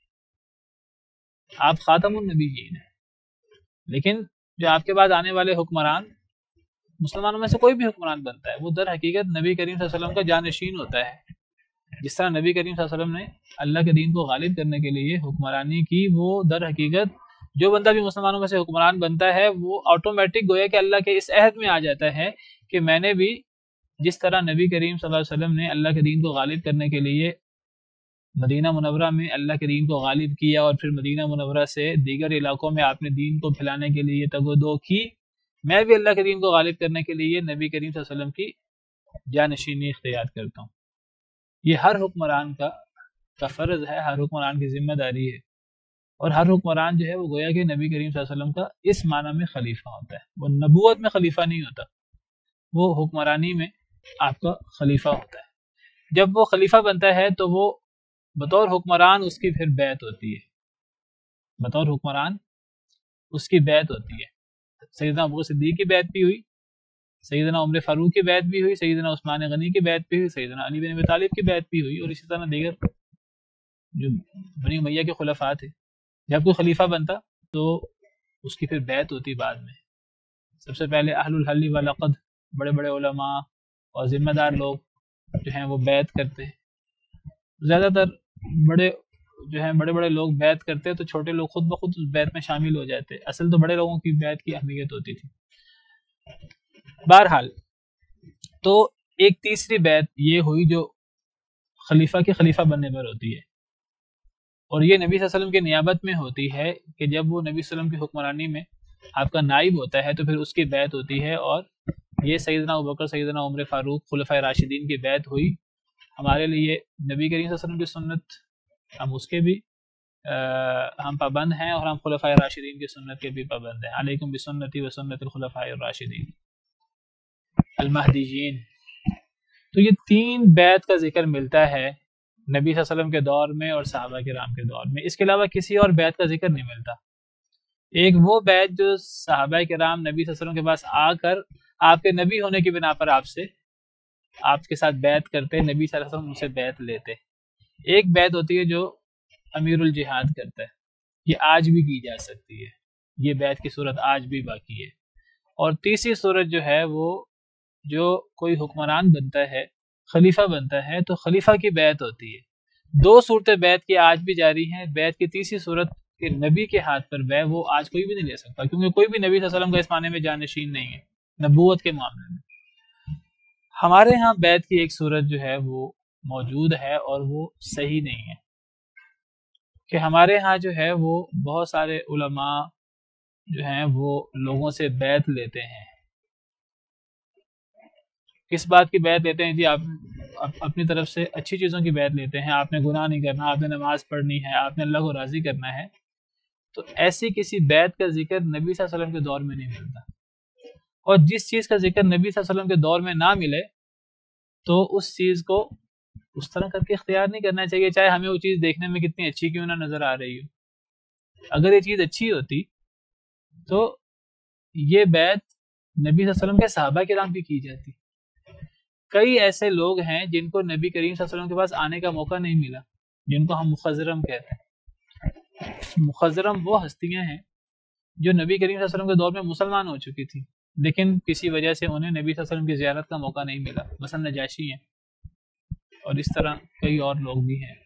آپ خاتم النبیین ہیں، لیکن جو آپ کے بعد آنے والے حکمران، مسلمانوں میں سے کوئی بھی حکمران بنتا ہے وہ در حقیقت نبی کریم صلی اللہ علیہ وسلم کا جانشین ہوتا ہے۔ جس طرح نبی کریم صلی اللہ علیہ وسلم نے اللہ کے دین کو غالب کرنے کے لیے حکمرانی کی، وہ در حقیقت جو بندہ بھی مسلمانوں میں سے حکمران بنتا ہے وہ آٹومیٹک گویا کہ اللہ کے اس عہد میں آ جاتا ہے کہ میں نے بھی جس طرح نبی کریم صلی اللہ علیہ وسلم نے اللہ کے دین کو غالب کرنے کے لیے مدینہ منورہ میں اللہ کے دین کو غالب کیا، اور پھر مدینہ منورہ سے دیگر علاقوں میں آپ نے دین کو پھیلانے کے لیے تگ و دو کی، میں بھی اللہ کے دین کو غالب کرنے کے لیے نبی کریم صلی اللہ علیہ وسلم کی جانشینی اختیار کرتا ہوں۔ یہ ہر حکمران کا کا فرض ہے، ہر حکمران کی ذمہ داری ہے، اور ہر حکمران جو ہے وہ گویا کہ نبی کریم صلی اللہ علیہ وسلم کا اس معنی میں خلیفہ ہوتا ہے۔ وہ نبوت میں خلیفہ نہیں ہوتا، وہ حکمرانی میں آپ کا خلیفہ ہوتا ہے۔ جب وہ خلیفہ بنتا ہے تو وہ بطور حکمران اس کی پھر بیعت ہوتی ہے، بطور حکمران اس کی بیعت ہوتی ہے۔ سیدنا ابو صدیق کی بیعت بھی ہوئی، سیدنا عمر فاروق کی بیعت بھی ہوئی، سیدنا عثمان غنی کی بیعت بھی ہوئی، سیدنا علی بن ابی طالب کی بیعت بھی ہوئی، اور اسی طرح دیگر جو بنی امیہ کے خلفاء تھے۔ جب کوئی خلیفہ بنتا تو اس کی پھر بیعت ہوتی بعد میں۔ سب سے پہلے اہل الحل والعقد، بڑے بڑے علماء اور ذمہ دار لوگ جو ہیں وہ بیعت کرتے، زیادہ تر بڑے جو ہیں بڑے بڑے لوگ بیعت کرتے تو چھوٹے لوگ خود بخود اس بیعت میں شامل ہو جاتے، اصل تو بڑے لوگوں کی بیعت کی اہمیت ہوتی تھی۔ بہرحال تو ایک تیسری بیعت یہ ہوئی جو خلیفہ کے خلیفہ بننے پر ہوتی ہے، اور یہ نبی صلی اللہ علیہ وسلم کی نیابت میں ہوتی ہے کہ جب وہ نبی صلی اللہ علیہ وسلم کی حکمرانی میں آپ کا نائب ہوتا ہے تو پھر اس کی بیعت ہوتی ہے، اور یہ سیدنا ابوبکر، سیدنا عمر فاروق، خلفائے راشدین کی بیعت ہوئی۔ ہمارے لیے نبی کریم صلی اللہ علیہ وسلم کی سنت، ہم اس کے بھی ہم پابند ہیں، اور ہم خلفائے راشدین کی سنت کے بھی پابند ہیں۔ علیکم بسنتی و سنت الخلفاء الراشدین المہدیین۔ تو یہ تین بیعت کا ذکر ملتا ہے نبی صلی اللہ علیہ وسلم کے دور میں اور صحابہ کرام کے دور میں، اس کے علاوہ کسی اور بیعت کا ذکر نہیں ملتا۔ ایک وہ بیعت جو صحابہ کرام نبی صلی اللہ علیہ وسلم کے پاس آ کر آپ کے نبی ہونے کی بنا پر آپ سے آپ کے ساتھ بیعت کرتے، نبی صلی اللہ علیہ وسلم ان سے بیعت لیتے۔ ایک بیعت ہوتی ہے جو امیر الجہاد کرتا ہے، یہ آج بھی کی جا سکتی ہے، یہ بیعت کی صورت آج بھی باقی ہے۔ اور تیسری صورت جو ہے وہ جو کوئی حکمران بنتا ہے، خلیفہ بنتا ہے، تو خلیفہ کی بیعت ہوتی ہے۔ دو صورتیں بیعت کی آج بھی جاری ہیں۔ بیعت کی تیسری صورت کہ نبی کے ہاتھ پر بیعت، وہ آج کوئی بھی نہیں لے سکتا، کیونکہ کوئی بھی نبی صلی اللہ علیہ وسلم کا اس معنی میں جانشین نہیں ہے نبوت کے معاملے میں۔ ہمارے ہاں بیعت کی ایک صورت جو ہے وہ موجود ہے اور وہ صحیح نہیں ہے کہ ہمارے ہاں جو ہے وہ بہت سارے علماء جو ہیں وہ لوگوں سے بیعت لیتے ہیں. کس بات کی بیعت لیتے ہیں جی؟ آپ اپنی طرف سے اچھی چیزوں کی بیعت لیتے ہیں، آپ نے گناہ نہیں کرنا، آپ نے نماز پڑھنی ہے، آپ نے اللہ کو راضی کرنا ہے. تو ایسی کسی بیعت کا ذکر نبی صلی اللہ علیہ وسلم کے دور میں نہیں ملتا، اور جس چیز کا ذکر نبی صلی اللہ علیہ وسلم کے دور میں نہ ملے تو اس چیز کو اس طرح کر کے اختیار نہیں کرنا چاہیے، چاہے ہمیں وہ چیز دیکھنے میں کتنی اچھی کیوں نہ نظر آ رہی ہو. اگر یہ چیز اچھی ہوتی تو یہ بیعت نبی صلی اللہ علیہ وسلم کے صحابہ کرام کی کی جاتی. کئی ایسے لوگ ہیں جن کو نبی کریم صلی اللہ علیہ وسلم کے پاس آنے کا موقع نہیں ملا، جن کو ہم مخضرم کہتے ہیں. مخضرم وہ ہستیاں ہیں جو نبی کریم صلی اللہ علیہ وسلم کے دور میں مسلمان ہو چکی تھی، لیکن کسی وجہ سے انہیں نبی صلی اللہ علیہ وسلم کی زیارت کا موقع نہیں ملا. مثلا نجاشی ہیں، اور اس طرح کئی اور لوگ بھی ہیں.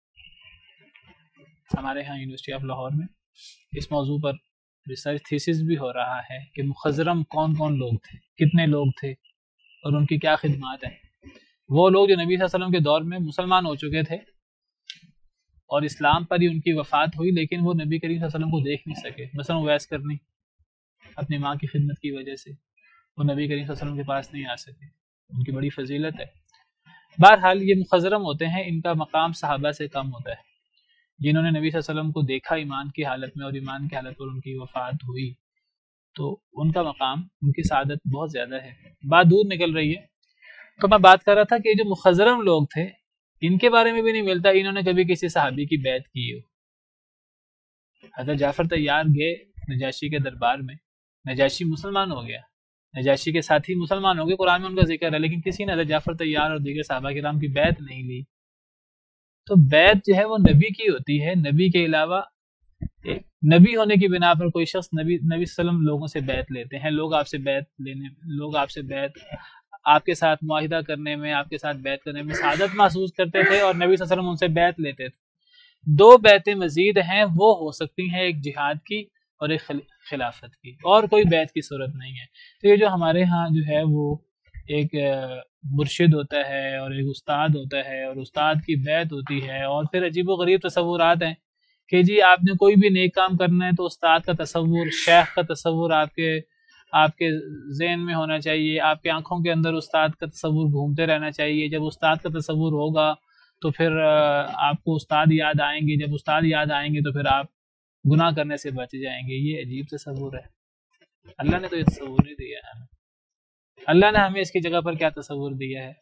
ہمارے ہاں یونیورسٹی آف لاہور میں اس موضوع پر ریسرچ تھیسس بھی ہو رہا ہے کہ مخضرم کون کون لوگ تھے، کتنے لوگ تھے، اور ان کی کیا خدمات ہیں. وہ لوگ جو نبی صلی اللہ علیہ وسلم کے دور میں مسلمان ہو چکے تھے اور اسلام پر ہی ان کی وفات ہوئی، لیکن وہ نبی کریم صلی اللہ علیہ وسلم کو دیکھ نہیں سکے. مثلا اویس کرنی اپنی ماں کی خدمت کی وجہ سے وہ نبی کریم صلی اللہ علیہ وسلم کے پاس نہیں آ سکے، ان کی بڑی فضیلت ہے. بہرحال یہ مخضرم ہوتے ہیں، ان کا مقام صحابہ سے کم ہوتا ہے. جنہوں نے نبی صلی اللہ علیہ وسلم کو دیکھا ایمان کی حالت میں اور ایمان کی حالت پر ان کی وفات ہوئی، تو ان کا مقام، ان کی سعادت بہت زیادہ ہے. بات دور نکل رہی ہے. تو میں بات کر رہا تھا کہ جو مخضرم لوگ تھے ان کے بارے میں بھی نہیں ملتا انہوں نے کبھی کسی صحابی کی بیعت کی ہو. حضرت جعفر طیار گئے نجاشی کے دربار میں، نجاشی مسلمان ہو گیا، نجاشی کے ساتھی مسلمان ہو گئے، قرآن میں ان کا ذکر ہے، لیکن کسی نے حضرت جعفر طیار اور دیگر صحابہ کرام کی بیعت نہیں لی. تو بیعت جو ہے وہ نبی کی ہوتی ہے. نبی کے علاوہ نبی ہونے کی بنا پر کوئی شخص نبی نبی صلی اللہ علیہ وسلم لوگوں سے بیعت لیتے ہیں. لوگ آپ سے بیعت لینے لوگ آپ سے بیعت آپ کے ساتھ معاہدہ کرنے میں، آپ کے ساتھ بیعت کرنے میں سعادت محسوس کرتے تھے، اور نبی صلی اللہ علیہ وسلم ان سے بیعت لیتے تھے. دو بیعتیں مزید ہیں، وہ ہو سکتی ہیں، ایک جہاد کی اور ایک خلافت کی، اور کوئی بیعت کی صورت نہیں ہے. تو یہ جو ہمارے ہاں جو ہے وہ ایک مرشد ہوتا ہے اور ایک استاد ہوتا ہے، اور استاد کی بیعت ہوتی ہے، اور پھر عجیب و غریب تصورات ہیں کہ جی آپ نے کوئی بھی نیک کام کرنا ہے تو استاد کا تصور، شیخ کا تصور آپ کے آپ کے ذہن میں ہونا چاہیے، آپ کے آنکھوں کے اندر استاد کا تصور گھومتے رہنا چاہیے. جب استاد کا تصور ہوگا تو پھر آپ کو استاد یاد آئیں گے، جب استاد یاد آئیں گے تو پھر آپ گناہ کرنے سے بچ جائیں گے. یہ عجیب تصور ہے. اللہ نے تو یہ تصور نہیں دیا ہے. اللہ نے ہمیں اس کی جگہ پر کیا تصور دیا ہے؟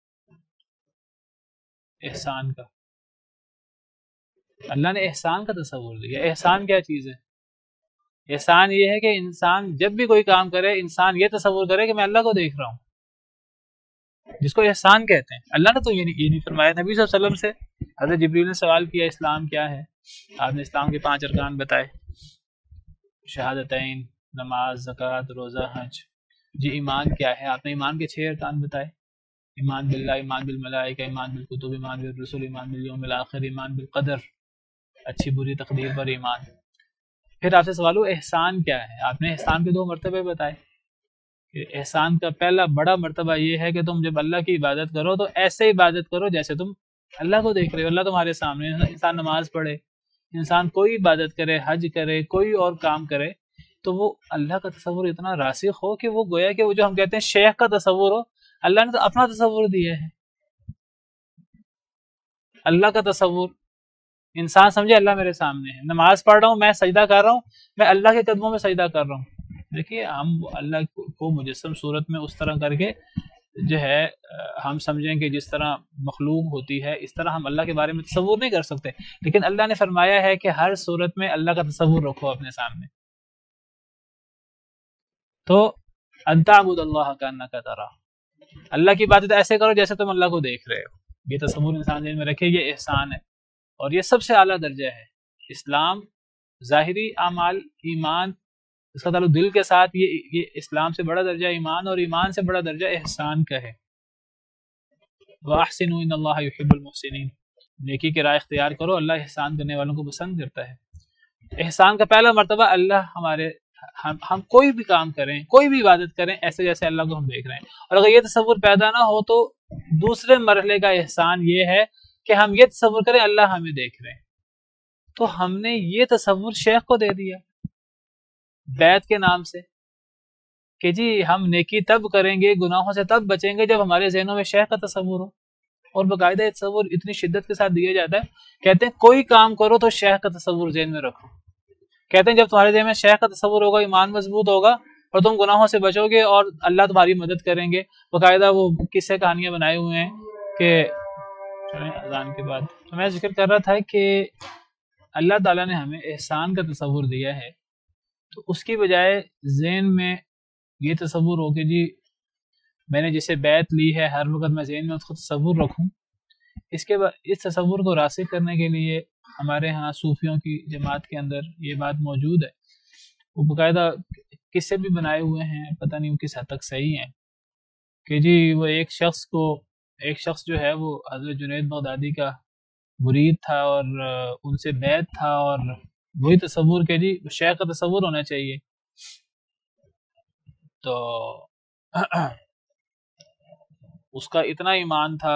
احسان کا. اللہ نے احسان کا تصور دیا. احسان کیا چیز ہے؟ احسان یہ ہے کہ انسان جب بھی کوئی کام کرے، انسان یہ تصور کرے کہ میں اللہ کو دیکھ رہا ہوں، جس کو احسان کہتے ہیں. اللہ نے تو یہ نہیں فرمایا. نبی صلی اللہ علیہ وسلم سے حضرت جبریل نے سوال کیا اسلام کیا ہے؟ آپ نے اسلام کے پانچ ارکان بتائے، شہادتین، نماز، زکوٰۃ، روزہ، حج. جی ایمان کیا ہے؟ آپ نے ایمان کے چھ ارکان بتائے. ایمان باللہ، ایمان بالملائکہ، ایمان بالکتب، ایمان بالرسل، ایمان بالیوم الاخر، ایمان بالقدر، اچھی بری تقدیر پر ایمان. پھر آپ سے سوال ہو احسان کیا ہے؟ آپ نے احسان کے دو مرتبے بتائے کہ احسان کا پہلا بڑا مرتبہ یہ ہے کہ تم جب اللہ کی عبادت کرو تو ایسے عبادت کرو جیسے تم اللہ کو دیکھ رہے ہو. اللہ تمہارے سامنے. انسان نماز پڑھے، انسان کوئی عبادت کرے، حج کرے، کوئی اور کام کرے، تو وہ اللہ کا تصور اتنا راسخ ہو کہ وہ گویا کہ وہ جو ہم کہتے ہیں شیخ کا تصور ہو. اللہ نے تو اپنا تصور دیا ہے. اللہ کا تصور انسان سمجھے اللہ میرے سامنے ہے. نماز پڑھ رہا ہوں، میں سجدہ کر رہا ہوں، میں اللہ کے قدموں میں سجدہ کر رہا ہوں. دیکھیے ہم اللہ کو مجسم صورت میں اس طرح کر کے جو ہے ہم سمجھیں کہ جس طرح مخلوق ہوتی ہے اس طرح ہم اللہ کے بارے میں تصور نہیں کر سکتے، لیکن اللہ نے فرمایا ہے کہ ہر صورت میں اللہ کا تصور رکھو اپنے سامنے. تو ان تعبد اللہ کانک تراہ، اللہ کی عبادت ایسے کرو جیسے تم اللہ کو دیکھ رہے ہو. یہ تصور انسان ذہن میں رکھے. یہ احسان ہے اور یہ سب سے اعلیٰ درجہ ہے. اسلام ظاہری اعمال، ایمان اس کا تعلق دل کے ساتھ، یہ یہ اسلام سے بڑا درجہ ایمان، اور ایمان سے بڑا درجہ احسان کا ہے. وَأَحْسِنُوا إِنَّ اللَّهَ يُحِبُّ الْمُحْسِنِينَ، نیکی کی راہ اختیار کرو، اللہ احسان کرنے والوں کو پسند کرتا ہے. احسان کا پہلا مرتبہ اللہ ہمارے ہم ہم کوئی بھی کام کریں، کوئی بھی عبادت کریں ایسے جیسے اللہ کو ہم دیکھ رہے ہیں. اور اگر یہ تصور پیدا نہ ہو تو دوسرے مرحلے کا احسان یہ ہے کہ ہم یہ تصور کریں اللہ ہمیں دیکھ رہے ہیں. تو ہم نے یہ تصور شیخ کو دے دیا بیعت کے نام سے کہ جی ہم نیکی تب کریں گے، گناہوں سے تب بچیں گے جب ہمارے ذہنوں میں شیخ کا تصور ہو. اور باقاعدہ یہ تصور اتنی شدت کے ساتھ دیا جاتا ہے، کہتے ہیں کوئی کام کرو تو شیخ کا تصور ذہن میں رکھو. کہتے ہیں جب تمہارے ذہن میں شیخ کا تصور ہوگا، ایمان مضبوط ہوگا اور تم گناہوں سے بچو گے اور اللہ تمہاری مدد کریں گے. باقاعدہ وہ قصے کہانیاں بنائے ہوئے ہیں کہ اذان کے بعد تو میں ذکر کر رہا تھا کہ اللہ تعالیٰ نے ہمیں احسان کا تصور دیا ہے، تو اس کی بجائے ذہن میں یہ تصور ہو کہ جی میں نے جسے بیعت لی ہے ہر وقت میں ذہن میں اس کو تصور رکھوں. اس کے بعد اس تصور کو راسخ کرنے کے لیے ہمارے ہاں صوفیوں کی جماعت کے اندر یہ بات موجود ہے. وہ باقاعدہ قصے بھی بنائے ہوئے ہیں، پتہ نہیں وہ کس حد تک صحیح ہیں، کہ جی وہ ایک شخص کو ایک شخص جو ہے وہ حضرت جنید بغدادی کا مرید تھا اور ان سے بیعت تھا، اور وہی تصور کہ جی شیخ کا تصور ہونا چاہیے. تو اس کا اتنا ایمان تھا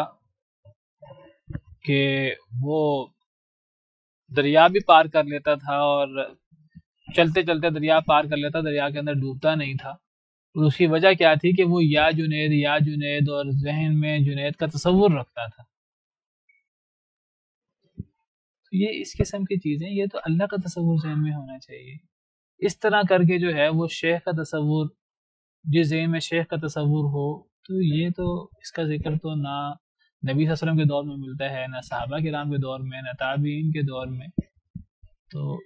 کہ وہ دریا بھی پار کر لیتا تھا اور چلتے چلتے دریا پار کر لیتا، دریا کے اندر ڈوبتا نہیں تھا. اور اس کی وجہ کیا تھی کہ وہ یا جنید یا جنید اور ذہن میں جنید کا تصور رکھتا تھا. تو یہ اس قسم کی چیزیں، یہ تو اللہ کا تصور ذہن میں ہونا چاہیے. اس طرح کر کے جو ہے وہ شیخ کا تصور، جس ذہن میں شیخ کا تصور ہو، تو یہ تو اس کا ذکر تو نہ نبی صلی اللہ علیہ وسلم کے دور میں ملتا ہے، نہ صحابہ کرام کے دور میں، نہ تابعین کے دور میں. تو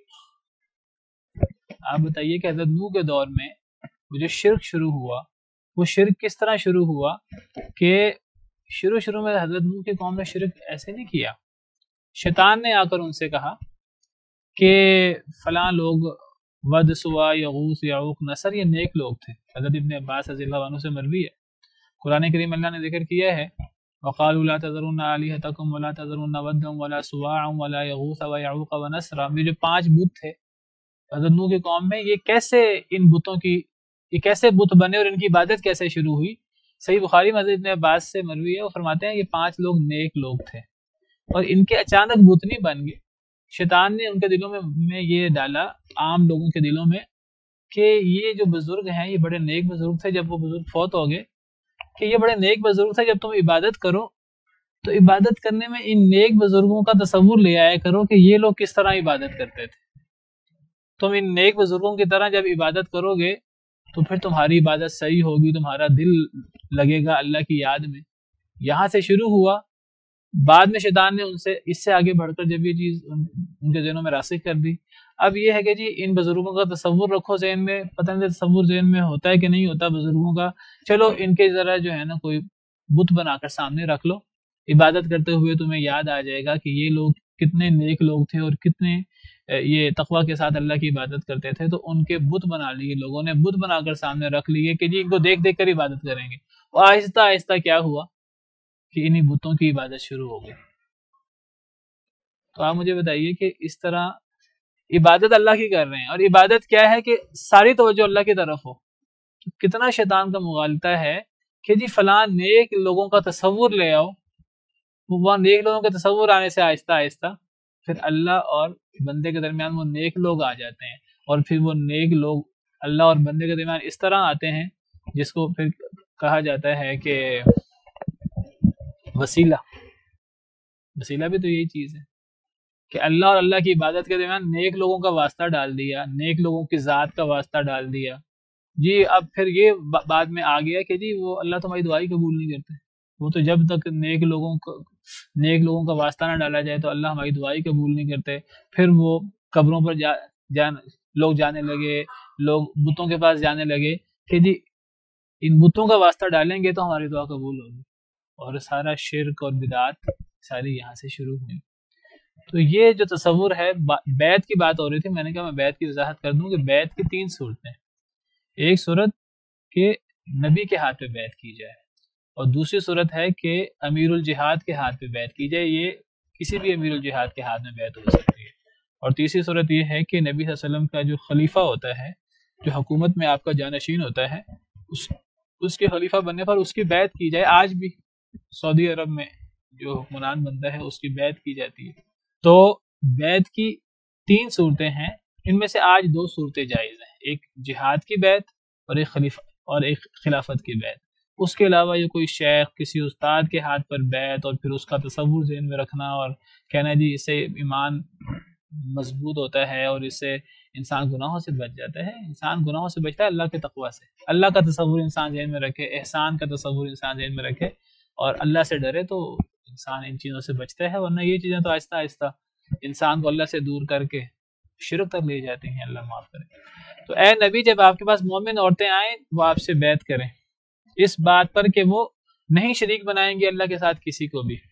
آپ بتائیے کہ حضرت نوح کے دور میں وہ جو شرک شروع ہوا، وہ شرک کس طرح شروع ہوا کہ شروع شروع میں حضرت نوح کی قوم نے شرک ایسے نہیں کیا. شیطان نے آ کر ان سے کہا کہ فلاں لوگ ود، سوا، یغوث، یعوق، نصر یہ نیک لوگ تھے. حضرت ابن عباس رضی اللہ عنہ سے مروی ہے، قرآن کریم اللہ نے ذکر کیا ہے وَقَالُوا لَا تَذَرُنَّ آلِهَتَكُمْ وَلَا تَذَرُنَّ وَدًّا وَلَا سُوَاعًا وَلَا يَغُوثَ وَيَعُوقَ وَنَسْرًا. یہ جو پانچ بت تھے حضرت نوح کی قوم میں، یہ کیسے ان بتوں کی یہ کیسے بت بنے اور ان کی عبادت کیسے شروع ہوئی؟ صحیح بخاری میں حضرت ابن عباس سے مروی ہے، وہ فرماتے ہیں یہ پانچ لوگ نیک لوگ تھے اور ان کے اچانک بت نہیں بن گئے. شیطان نے ان کے دلوں میں, میں یہ ڈالا، عام لوگوں کے دلوں میں، کہ یہ جو بزرگ ہیں یہ بڑے نیک بزرگ تھے. جب وہ بزرگ فوت ہو گئے کہ یہ بڑے نیک بزرگ تھے، جب تم عبادت کرو تو عبادت کرنے میں ان نیک بزرگوں کا تصور لے آیا کرو کہ یہ لوگ کس طرح عبادت کرتے تھے. تم ان نیک بزرگوں کی طرح جب عبادت کرو گے تو پھر تمہاری عبادت صحیح ہوگی، تمہارا دل لگے گا اللہ کی یاد میں. یہاں سے شروع ہوا. بعد میں شیطان نے ان سے اس سے آگے بڑھ کر جب یہ چیز ان کے ذہنوں میں راسخ کر دی، اب یہ ہے کہ جی ان بزرگوں کا تصور رکھو ذہن میں. پتہ نہیں تصور ذہن میں ہوتا ہے کہ نہیں ہوتا بزرگوں کا، چلو ان کے ذرا جو ہے نا کوئی بت بنا کر سامنے رکھ لو. عبادت کرتے ہوئے تمہیں یاد آ جائے گا کہ یہ لوگ کتنے نیک لوگ تھے اور کتنے یہ تقوی کے ساتھ اللہ کی عبادت کرتے تھے. تو ان کے بت بنا لیے، لوگوں نے بت بنا کر سامنے رکھ لیے کہ جی ان کو دیکھ دیکھ کر عبادت کریں گے. اور آہستہ آہستہ کیا ہوا کہ انہی بتوں کی عبادت شروع ہو گئی. تو آپ مجھے بتائیے کہ اس طرح عبادت اللہ کی کر رہے ہیں، اور عبادت کیا ہے کہ ساری توجہ اللہ کی طرف ہو. تو کتنا شیطان کا مغالطہ ہے کہ جی فلاں نیک لوگوں کا تصور لے آؤ. وہ نیک لوگوں کے تصور آنے سے آہستہ آہستہ پھر اللہ اور بندے کے درمیان وہ نیک لوگ آ جاتے ہیں، اور پھر وہ نیک لوگ اللہ اور بندے کے درمیان اس طرح آتے ہیں جس کو پھر کہا جاتا ہے کہ وسیلہ. وسیلہ بھی تو یہی چیز ہے کہ اللہ اور اللہ کی عبادت کے درمیان نیک لوگوں کا واسطہ ڈال دیا، نیک لوگوں کی ذات کا واسطہ ڈال دیا. جی اب پھر یہ بعد میں آ گیا کہ جی وہ اللہ تمہاری دعائی قبول نہیں کرتے. وہ تو جب تک نیک لوگوں کو نیک لوگوں کا واسطہ نہ ڈالا جائے تو اللہ ہماری دعائی قبول نہیں کرتے. پھر وہ قبروں پر جا, جان لوگ جانے لگے، لوگ بتوں کے پاس جانے لگے کہ جی ان بتوں کا واسطہ ڈالیں گے تو ہماری دعا قبول ہوگی. اور سارا شرک اور بدعات ساری یہاں سے شروع ہوئی. تو یہ جو تصور ہے، بیعت کی بات ہو رہی تھی، میں نے کہا میں بیعت کی وضاحت کر دوں کہ بیعت کی تین صورتیں. ایک صورت کہ نبی کے ہاتھ پہ بیعت کی جائے، اور دوسری صورت ہے کہ امیر الجہاد کے ہاتھ پہ بیعت کی جائے، یہ کسی بھی امیر الجہاد کے ہاتھ میں بیعت ہو سکتی ہے. اور تیسری صورت یہ ہے کہ نبی صلی اللہ علیہ وسلم کا جو خلیفہ ہوتا ہے جو حکومت میں آپ کا جانشین ہوتا ہے اس اس کے خلیفہ بننے پر اس کی بیعت کی جائے. آج بھی سعودی عرب میں جو حکمران بنتا ہے اس کی بیعت کی جاتی ہے. تو بیعت کی تین صورتیں ہیں، ان میں سے آج دو صورتیں جائز ہیں، ایک جہاد کی بیعت اور ایک خلیفہ اور ایک خلافت کی بیعت. اس کے علاوہ یہ کوئی شیخ کسی استاد کے ہاتھ پر بیعت اور پھر اس کا تصور ذہن میں رکھنا اور کہنا جی اس سے ایمان مضبوط ہوتا ہے اور اس سے انسان گناہوں سے بچ جاتا ہے. انسان گناہوں سے بچتا ہے اللہ کے تقوی سے. اللہ کا تصور انسان ذہن میں رکھے، احسان کا تصور انسان ذہن میں رکھے اور اللہ سے ڈرے تو انسان ان چیزوں سے بچتا ہے. ورنہ یہ چیزیں تو آہستہ آہستہ انسان کو اللہ سے دور کر کے شرک تک لے جاتی ہیں، اللہ معاف کرے. تو اے نبی جب آپ کے پاس مومن عورتیں آئیں وہ آپ سے بیعت کریں اس بات پر کہ وہ نہیں شریک بنائیں گے اللہ کے ساتھ کسی کو بھی.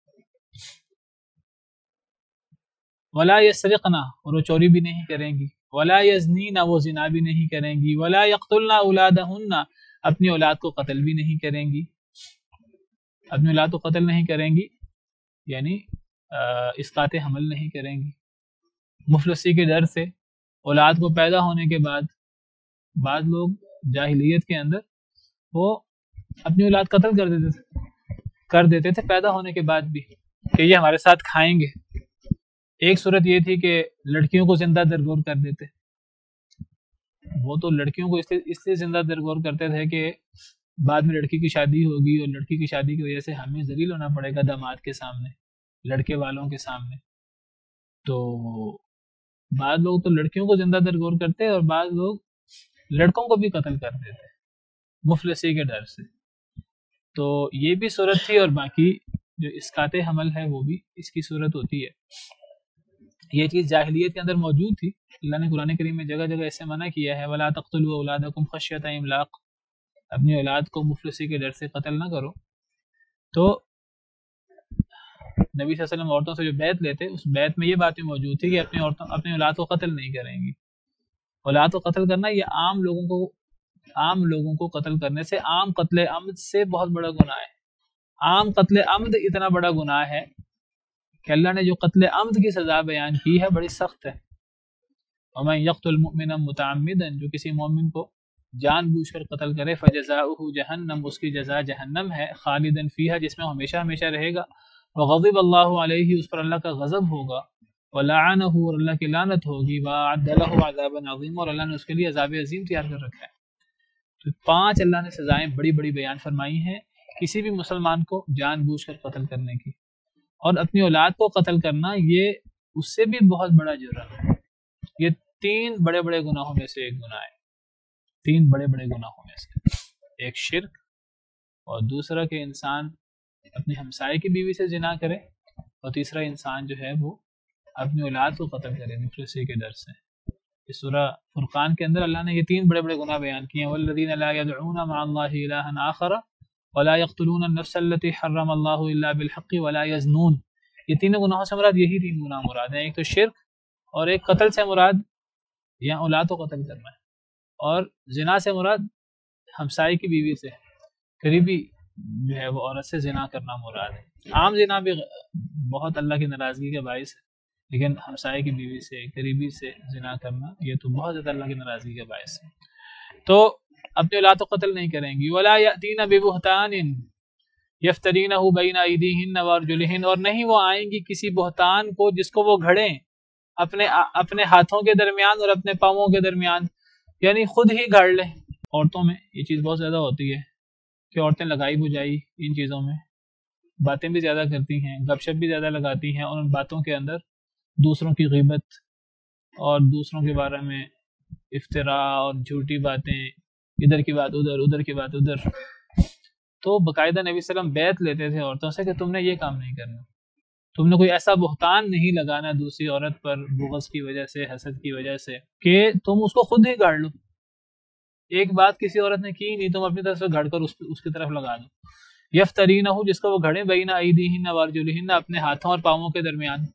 ولا یسرقنا، اور وہ چوری بھی نہیں کریں گی. ولا یزنین، وہ زنا بھی نہیں کریں گی. ولا یقتلن اولادہن، اپنی اولاد کو قتل بھی نہیں کریں گی. اپنی اولاد کو قتل نہیں کریں گی یعنی اسقاط حمل نہیں کریں گی. مفلسی کے ڈر سے اولاد کو پیدا ہونے کے بعد بعض لوگ جاہلیت کے اندر وہ اپنی اولاد قتل کر دیتے تھے کر دیتے تھے پیدا ہونے کے بعد بھی کہ یہ ہمارے ساتھ کھائیں گے. ایک صورت یہ تھی کہ لڑکیوں کو زندہ درگور کر دیتے. وہ تو لڑکیوں کو اس لیے اس لیے زندہ درگور کرتے تھے کہ بعد میں لڑکی کی شادی ہوگی اور لڑکی کی شادی کی وجہ سے ہمیں ذلیل ہونا پڑے گا داماد کے سامنے، لڑکے والوں کے سامنے. تو بعض لوگ تو لڑکیوں کو زندہ درگور کرتے اور بعض لوگ لڑکوں کو بھی قتل کر دیتے مفلسی کے ڈر سے. تو یہ بھی صورت تھی اور باقی جو اسقاط حمل ہے وہ بھی اس کی صورت ہوتی ہے. یہ چیز جاہلیت کے اندر موجود تھی. اللہ نے قرآن کریم میں جگہ جگہ ایسے منع کیا ہے وَلَا تَقْتُلُوا أَوْلَادَكُمْ خَشْيَةَ إِمْلَاقٍ، اپنی اولاد کو مفلسی کے ڈر سے قتل نہ کرو. تو نبی صلی اللہ علیہ وسلم عورتوں سے جو بیعت لیتے اس بیعت میں یہ باتیں موجود تھی کہ اپنی عورتوں اپنی اولاد کو قتل نہیں کریں گی. اولاد کو قتل کرنا یہ عام لوگوں کو عام لوگوں کو قتل کرنے سے، عام قتل عمد سے بہت بڑا گناہ ہے. عام قتل عمد اتنا بڑا گناہ ہے کہ اللہ نے جو قتل عمد کی سزا بیان کی ہے بڑی سخت ہے. وَمَن يَقْتُلْ مُؤْمِنًا مُتَعَمِّدًا، جو کسی مومن کو جان بوجھ کر قتل کرے فَجَزَاؤُهُ جہنم، اس کی جزا جہنم ہے، خالداً فیہا، جس میں ہمیشہ ہمیشہ رہے گا. وغضب اللہ علیہ، اس پر اللہ کا غضب ہوگا. ولعنہ، اور اللہ کی لعنت ہوگی. وأعد له عذابا عظیما، اور اللہ نے اس کے لیے عذاب عظیم تیار کر رکھا ہے. تو پانچ اللہ نے سزائیں بڑی بڑی بیان فرمائی ہیں کسی بھی مسلمان کو جان بوجھ کر قتل کرنے کی. اور اپنی اولاد کو قتل کرنا یہ اس سے بھی بہت بڑا جرم ہے. یہ تین بڑے بڑے گناہوں میں سے ایک گناہ ہے. تین بڑے بڑے گناہوں میں سے ایک شرک، اور دوسرا کہ انسان اپنے ہمسائے کی بیوی سے زنا کرے، اور تیسرا انسان جو ہے وہ اپنی اولاد کو قتل کرے مفلسی کے ڈر سے. اس سورہ فرقان کے اندر اللہ نے یہ تین بڑے بڑے گناہ بیان کیے ہیں. والذین لا يدعون مع اللہ الہا آخر ولا يقتلون النفس التي حرم اللہ الا بالحق ولا يزنون. یہ تینوں گناہوں سے مراد یہی تین گناہ مراد ہیں. ایک تو شرک، اور ایک قتل سے مراد یا اولاد کو قتل کرنا ہے، اور زنا سے مراد ہمسائے کی بیوی سے، قریبی جو ہے وہ عورت سے زنا کرنا مراد ہے. عام زنا بھی بہت اللہ کی ناراضگی کا باعث ہے، لیکن ہمسائے کی بیوی سے، قریبی سے زنا کرنا یہ تو بہت زیادہ اللہ کی ناراضگی کا باعث ہے. تو اپنے اولاد کو قتل نہیں کریں گی. ولا یأتین ببہتان یفترینہ بین ایدیہن وارجلہن، اور نہیں وہ آئیں گی کسی بہتان کو جس کو وہ گھڑیں اپنے اپنے ہاتھوں کے درمیان اور اپنے پاؤں کے درمیان، یعنی خود ہی گھڑ لیں. عورتوں میں یہ چیز بہت زیادہ ہوتی ہے کہ عورتیں لگائی بجائی ان چیزوں میں باتیں بھی زیادہ کرتی ہیں، گپ شپ بھی زیادہ لگاتی ہیں، اور ان باتوں کے اندر دوسروں کی غیبت اور دوسروں کے بارے میں افتراء اور جھوٹی باتیں، ادھر کی بات ادھر، ادھر کی بات ادھر. تو باقاعدہ نبی صلی اللہ علیہ وسلم بیعت لیتے تھے عورتوں سے کہ تم نے یہ کام نہیں کرنا، تم نے کوئی ایسا بہتان نہیں لگانا دوسری عورت پر بغض کی وجہ سے، حسد کی وجہ سے، کہ تم اس کو خود ہی گاڑ لو. ایک بات کسی عورت نے کی نہیں، تم اپنی طرف سے گھڑ کر اس, اس کی طرف لگا دو. یفترینہ، جس کو وہ گھڑیں بین ایدیہن وارجلہن، اپنے ہاتھوں اور پاؤں کے درمیان.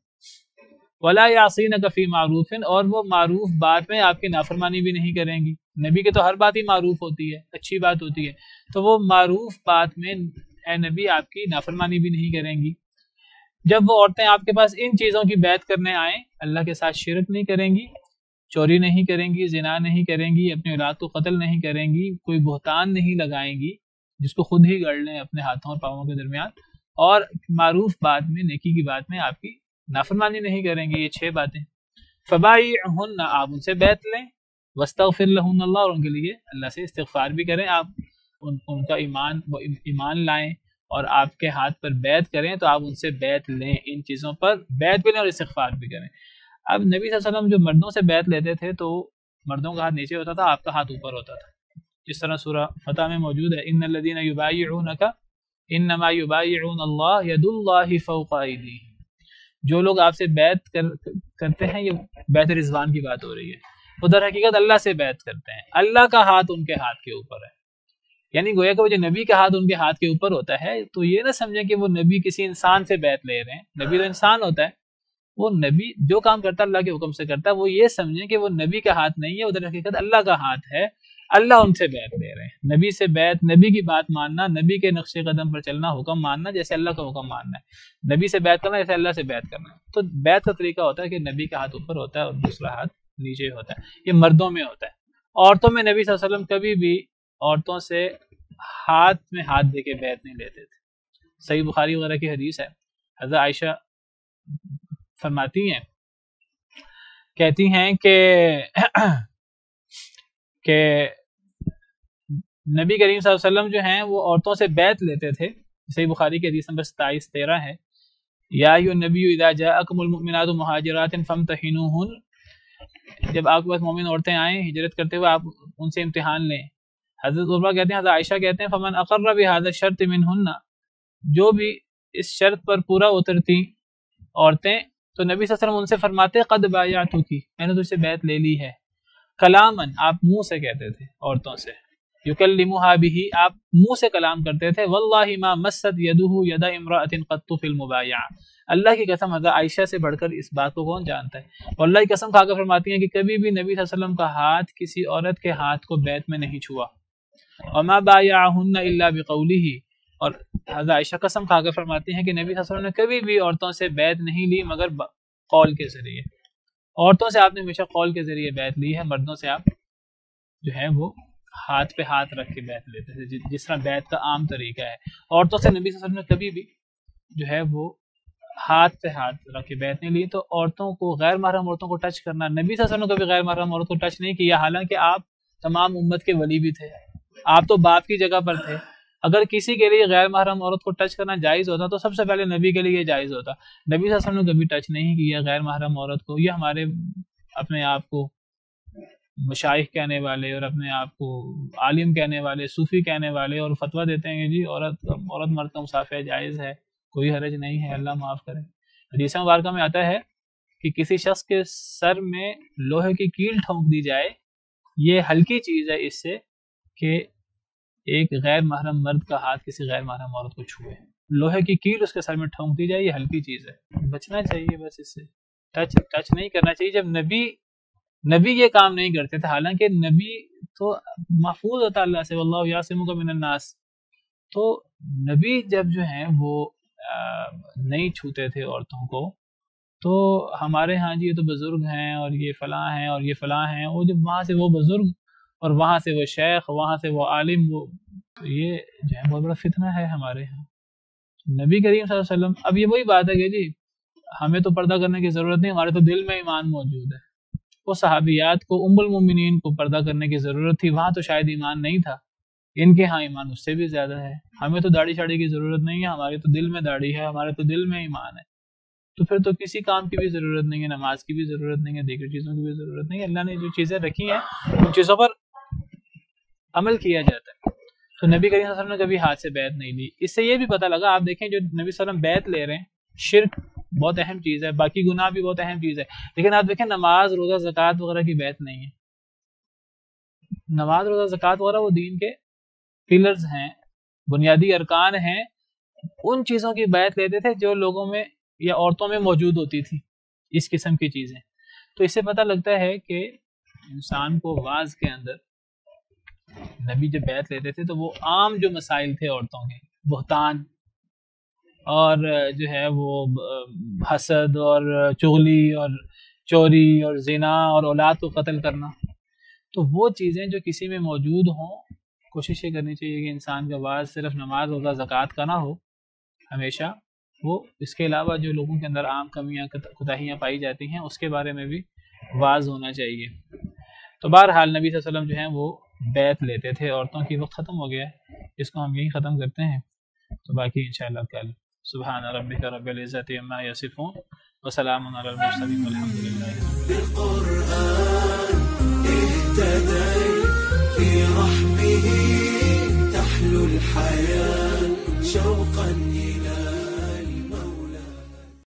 ولا یعصینک فی معروف، اور وہ معروف بات میں آپ کی نافرمانی بھی نہیں کریں گی. نبی کی تو ہر بات ہی معروف ہوتی ہے، اچھی بات ہوتی ہے، تو وہ معروف بات میں اے نبی آپ کی نافرمانی بھی نہیں کریں گی. جب وہ عورتیں آپ کے پاس ان چیزوں کی بیعت کرنے آئیں، اللہ کے ساتھ شرک نہیں کریں گی، چوری نہیں کریں گی، زنا نہیں کریں گی، اپنی اولاد کو قتل نہیں کریں گی، کوئی بہتان نہیں لگائیں گی جس کو خود ہی گڑ لیں اپنے ہاتھوں اور پاؤں کے درمیان، اور معروف بات میں، نیکی کی بات میں آپ کی نافرمانی نہیں کریں گے. یہ چھ باتیں. فبائعہن، آپ ان سے بیعت لیں، واستغفر لہن اللہ، اور ان کے لیے اللہ سے استغفار بھی کریں. آپ ان, ان کا ایمان وہ ایمان لائیں اور آپ کے ہاتھ پر بیعت کریں تو آپ ان سے بیعت لیں، ان چیزوں پر بیعت بھی لیں اور استغفار بھی کریں. اب نبی صلی اللہ علیہ وسلم جو مردوں سے بیعت لیتے تھے تو مردوں کا ہاتھ نیچے ہوتا تھا، آپ کا ہاتھ اوپر ہوتا تھا. جس طرح سورہ فتح میں موجود ہے، ان الذین یبایعونک انما یبایعون اللہ ید اللہ فوق ایدیہم. جو لوگ آپ سے بیعت کر, کرتے ہیں، یہ بیعت رضوان کی بات ہو رہی ہے، وہ در حقیقت اللہ سے بیعت کرتے ہیں، اللہ کا ہاتھ ان کے ہاتھ کے اوپر ہے. یعنی گویا کہ وہ جو نبی کا ہاتھ ان کے ہاتھ کے اوپر ہوتا ہے تو یہ نہ سمجھیں کہ وہ نبی کسی انسان سے بیعت لے رہے ہیں. نبی تو انسان ہوتا ہے، وہ نبی جو کام کرتا ہے اللہ کے حکم سے کرتا ہے. وہ یہ سمجھیں کہ وہ نبی کا ہاتھ نہیں ہے، وہ در حقیقت اللہ کا ہاتھ ہے، اللہ ان سے بیعت لے رہے ہیں. نبی سے بیعت، نبی کی بات ماننا، نبی کے نقش قدم پر چلنا، حکم ماننا جیسے اللہ کا حکم ماننا ہے، نبی سے بیعت کرنا جیسے اللہ سے بیعت کرنا ہے. تو بیعت کا طریقہ ہوتا ہے کہ نبی کا ہاتھ اوپر ہوتا ہے اور دوسرا ہاتھ نیچے ہوتا ہے. یہ مردوں میں ہوتا ہے. عورتوں میں نبی صلی اللہ علیہ وسلم کبھی بھی عورتوں سے ہاتھ میں ہاتھ دے کے بیعت نہیں لیتے تھے. صحیح بخاری وغیرہ کی حدیث ہے، حضرت عائشہ فرماتی ہیں، کہتی ہیں کہ کہ نبی کریم صلی اللہ علیہ وسلم جو ہیں وہ عورتوں سے بیعت لیتے تھے. صحیح بخاری کی حدیث نمبر ستائیس تیرہ ہے، یا ایھا النبی اذا جاءکم المؤمنات مہاجرات فامتحنوہن. جب آپ کے پاس مومن عورتیں آئیں ہجرت کرتے ہوئے، آپ ان سے امتحان لیں. حضرت عروہ کہتے ہیں، حضرت عائشہ کہتے ہیں، فمن اقر بهذا الشرط منہن، جو بھی اس شرط پر پورا اترتی عورتیں تو نبی صلی اللہ علیہ وسلم ان سے فرماتے قد بایعتک، میں نے تجھ سے بیعت لے لی ہے. کلامن، آپ منہ سے کہتے تھے عورتوں سے. یکلمھا بہ، آپ منہ سے کلام کرتے تھے. واللہ ما مست یدہ ید امرأۃ قط فی المبایعہ، اللہ کی قسم حضرت عائشہ سے بڑھ کر اس بات کو کون جانتا ہے. اور اللہ کی قسم کھا کر فرماتی ہیں کہ کبھی بھی نبی صلی اللہ علیہ وسلم کا ہاتھ کسی عورت کے ہاتھ کو بیعت میں نہیں چھوا. وما بایعہن الا بقولہ، اور حضرت عائشہ قسم کھا کر فرماتی ہیں کہ نبی صلی اللہ علیہ وسلم نے کبھی بھی عورتوں سے بیعت نہیں لی مگر قول کے ذریعے. عورتوں سے آپ نے ہمیشہ قول کے ذریعے بیعت لی ہے، مردوں سے آپ جو ہے وہ ہاتھ پہ ہاتھ رکھ کے بیعت لیتے تھے، جس طرح بیعت کا عام طریقہ ہے. عورتوں سے نبی صلی اللہ علیہ وسلم نے کبھی بھی جو ہے وہ ہاتھ پہ ہاتھ رکھ کے بیعت نہیں لی. تو عورتوں کو، غیر محرم عورتوں کو ٹچ کرنا، نبی صلی اللہ علیہ وسلم نے کبھی غیر محرم عورت کو ٹچ نہیں کیا، حالانکہ آپ تمام امت کے ولی بھی تھے، آپ تو باپ کی جگہ پر تھے. اگر کسی کے لیے غیر محرم عورت کو ٹچ کرنا جائز ہوتا تو سب سے پہلے نبی کے لیے یہ جائز ہوتا. نبی صلی اللہ علیہ وسلم نے کبھی ٹچ نہیں کیا غیر محرم عورت کو. یہ ہمارے اپنے آپ کو مشائخ کہنے والے اور اپنے آپ کو عالم کہنے والے، صوفی کہنے والے، اور فتویٰ دیتے ہیں کہ جی عورت عورت مرد کا مصافحہ جائز ہے، کوئی حرج نہیں ہے، اللہ معاف کرے. حدیث مبارکہ میں آتا ہے کہ کسی شخص کے سر میں لوہے کی کیل ٹھونک دی جائے، یہ ہلکی چیز ہے اس سے کہ ایک غیر محرم مرد کا ہاتھ کسی غیر محرم عورت کو چھوئے. لوہے کی کیل اس کے سر میں ٹھونک دی جائے، یہ ہلکی چیز ہے، بچنا چاہیے بس اس سے. ٹچ ٹچ نہیں کرنا چاہیے. جب نبی نبی یہ کام نہیں کرتے تھے، حالانکہ نبی تو محفوظ ہوتا اللہ سے، واللہ یعصمک من الناس. تو نبی جب جو ہیں وہ نہیں چھوتے تھے عورتوں کو، تو ہمارے ہاں جی یہ تو بزرگ ہیں اور یہ فلاں ہیں اور یہ فلاں ہیں، وہ جب وہاں سے وہ بزرگ اور وہاں سے وہ شیخ، وہاں سے وہ عالم، وہ یہ جو ہے بہت بڑا فتنہ ہے ہمارے ہاں. نبی کریم صلی اللہ علیہ وسلم، اب یہ وہی بات ہے کہ جی ہمیں تو پردہ کرنے کی ضرورت نہیں، ہمارے تو دل میں ایمان موجود ہے. وہ صحابیات کو، ام المومنین کو پردہ کرنے کی ضرورت تھی، وہاں تو شاید ایمان نہیں تھا، ان کے ہاں ایمان اس سے بھی زیادہ ہے. ہمیں تو داڑھی شاڑھی کی ضرورت نہیں ہے، ہمارے تو دل میں داڑھی ہے، ہمارے تو دل میں ایمان ہے. تو پھر تو کسی کام کی بھی ضرورت نہیں ہے، نماز کی بھی ضرورت نہیں ہے، دیگر چیزوں کی بھی ضرورت نہیں ہے. اللہ نے جو چیزیں رکھی ہیں ان چیزوں پر عمل کیا جاتا ہے. تو نبی کریم صلی اللہ علیہ وسلم نے کبھی ہاتھ سے بیعت نہیں لی. اس سے یہ بھی پتہ لگا، آپ دیکھیں جو نبی صلی اللہ علیہ وسلم بیعت لے رہے ہیں، شرک بہت اہم چیز ہے، باقی گناہ بھی بہت اہم چیز ہے، لیکن آپ دیکھیں نماز، روزہ، زکوٰۃ وغیرہ کی بیعت نہیں ہے. نماز، روزہ، زکوٰۃ وغیرہ وہ دین کے پلرز ہیں، بنیادی ارکان ہیں. ان چیزوں کی بیعت لیتے تھے جو لوگوں میں یا عورتوں میں موجود ہوتی تھی، اس قسم کی چیزیں. تو اس سے پتہ لگتا ہے کہ انسان کو واز کے اندر نبی جب بیعت لیتے تھے تو وہ عام جو مسائل تھے عورتوں کے، بہتان اور جو ہے وہ حسد اور چغلی اور چوری اور زنا اور اولاد کو قتل کرنا، تو وہ چیزیں جو کسی میں موجود ہوں کوشش یہ کرنی چاہیے کہ انسان کا بعض صرف نماز روزہ زکوٰۃ کا نہ ہو ہمیشہ، وہ اس کے علاوہ جو لوگوں کے اندر عام کمیاں کوتاہیاں پائی جاتی ہیں اس کے بارے میں بھی واعظ ہونا چاہیے۔ تو بہرحال نبی صلی اللہ علیہ وسلم جو ہیں وہ بیعت لیتے تھے عورتوں کی۔ وقت ختم ہو گیا ہے، اس کو ہم یہیں ختم کرتے ہیں، تو باقی انشاءاللہ کل۔ سبحان ربک رب العزت عما یصفون وسلام علی المرسلین والحمد للہ۔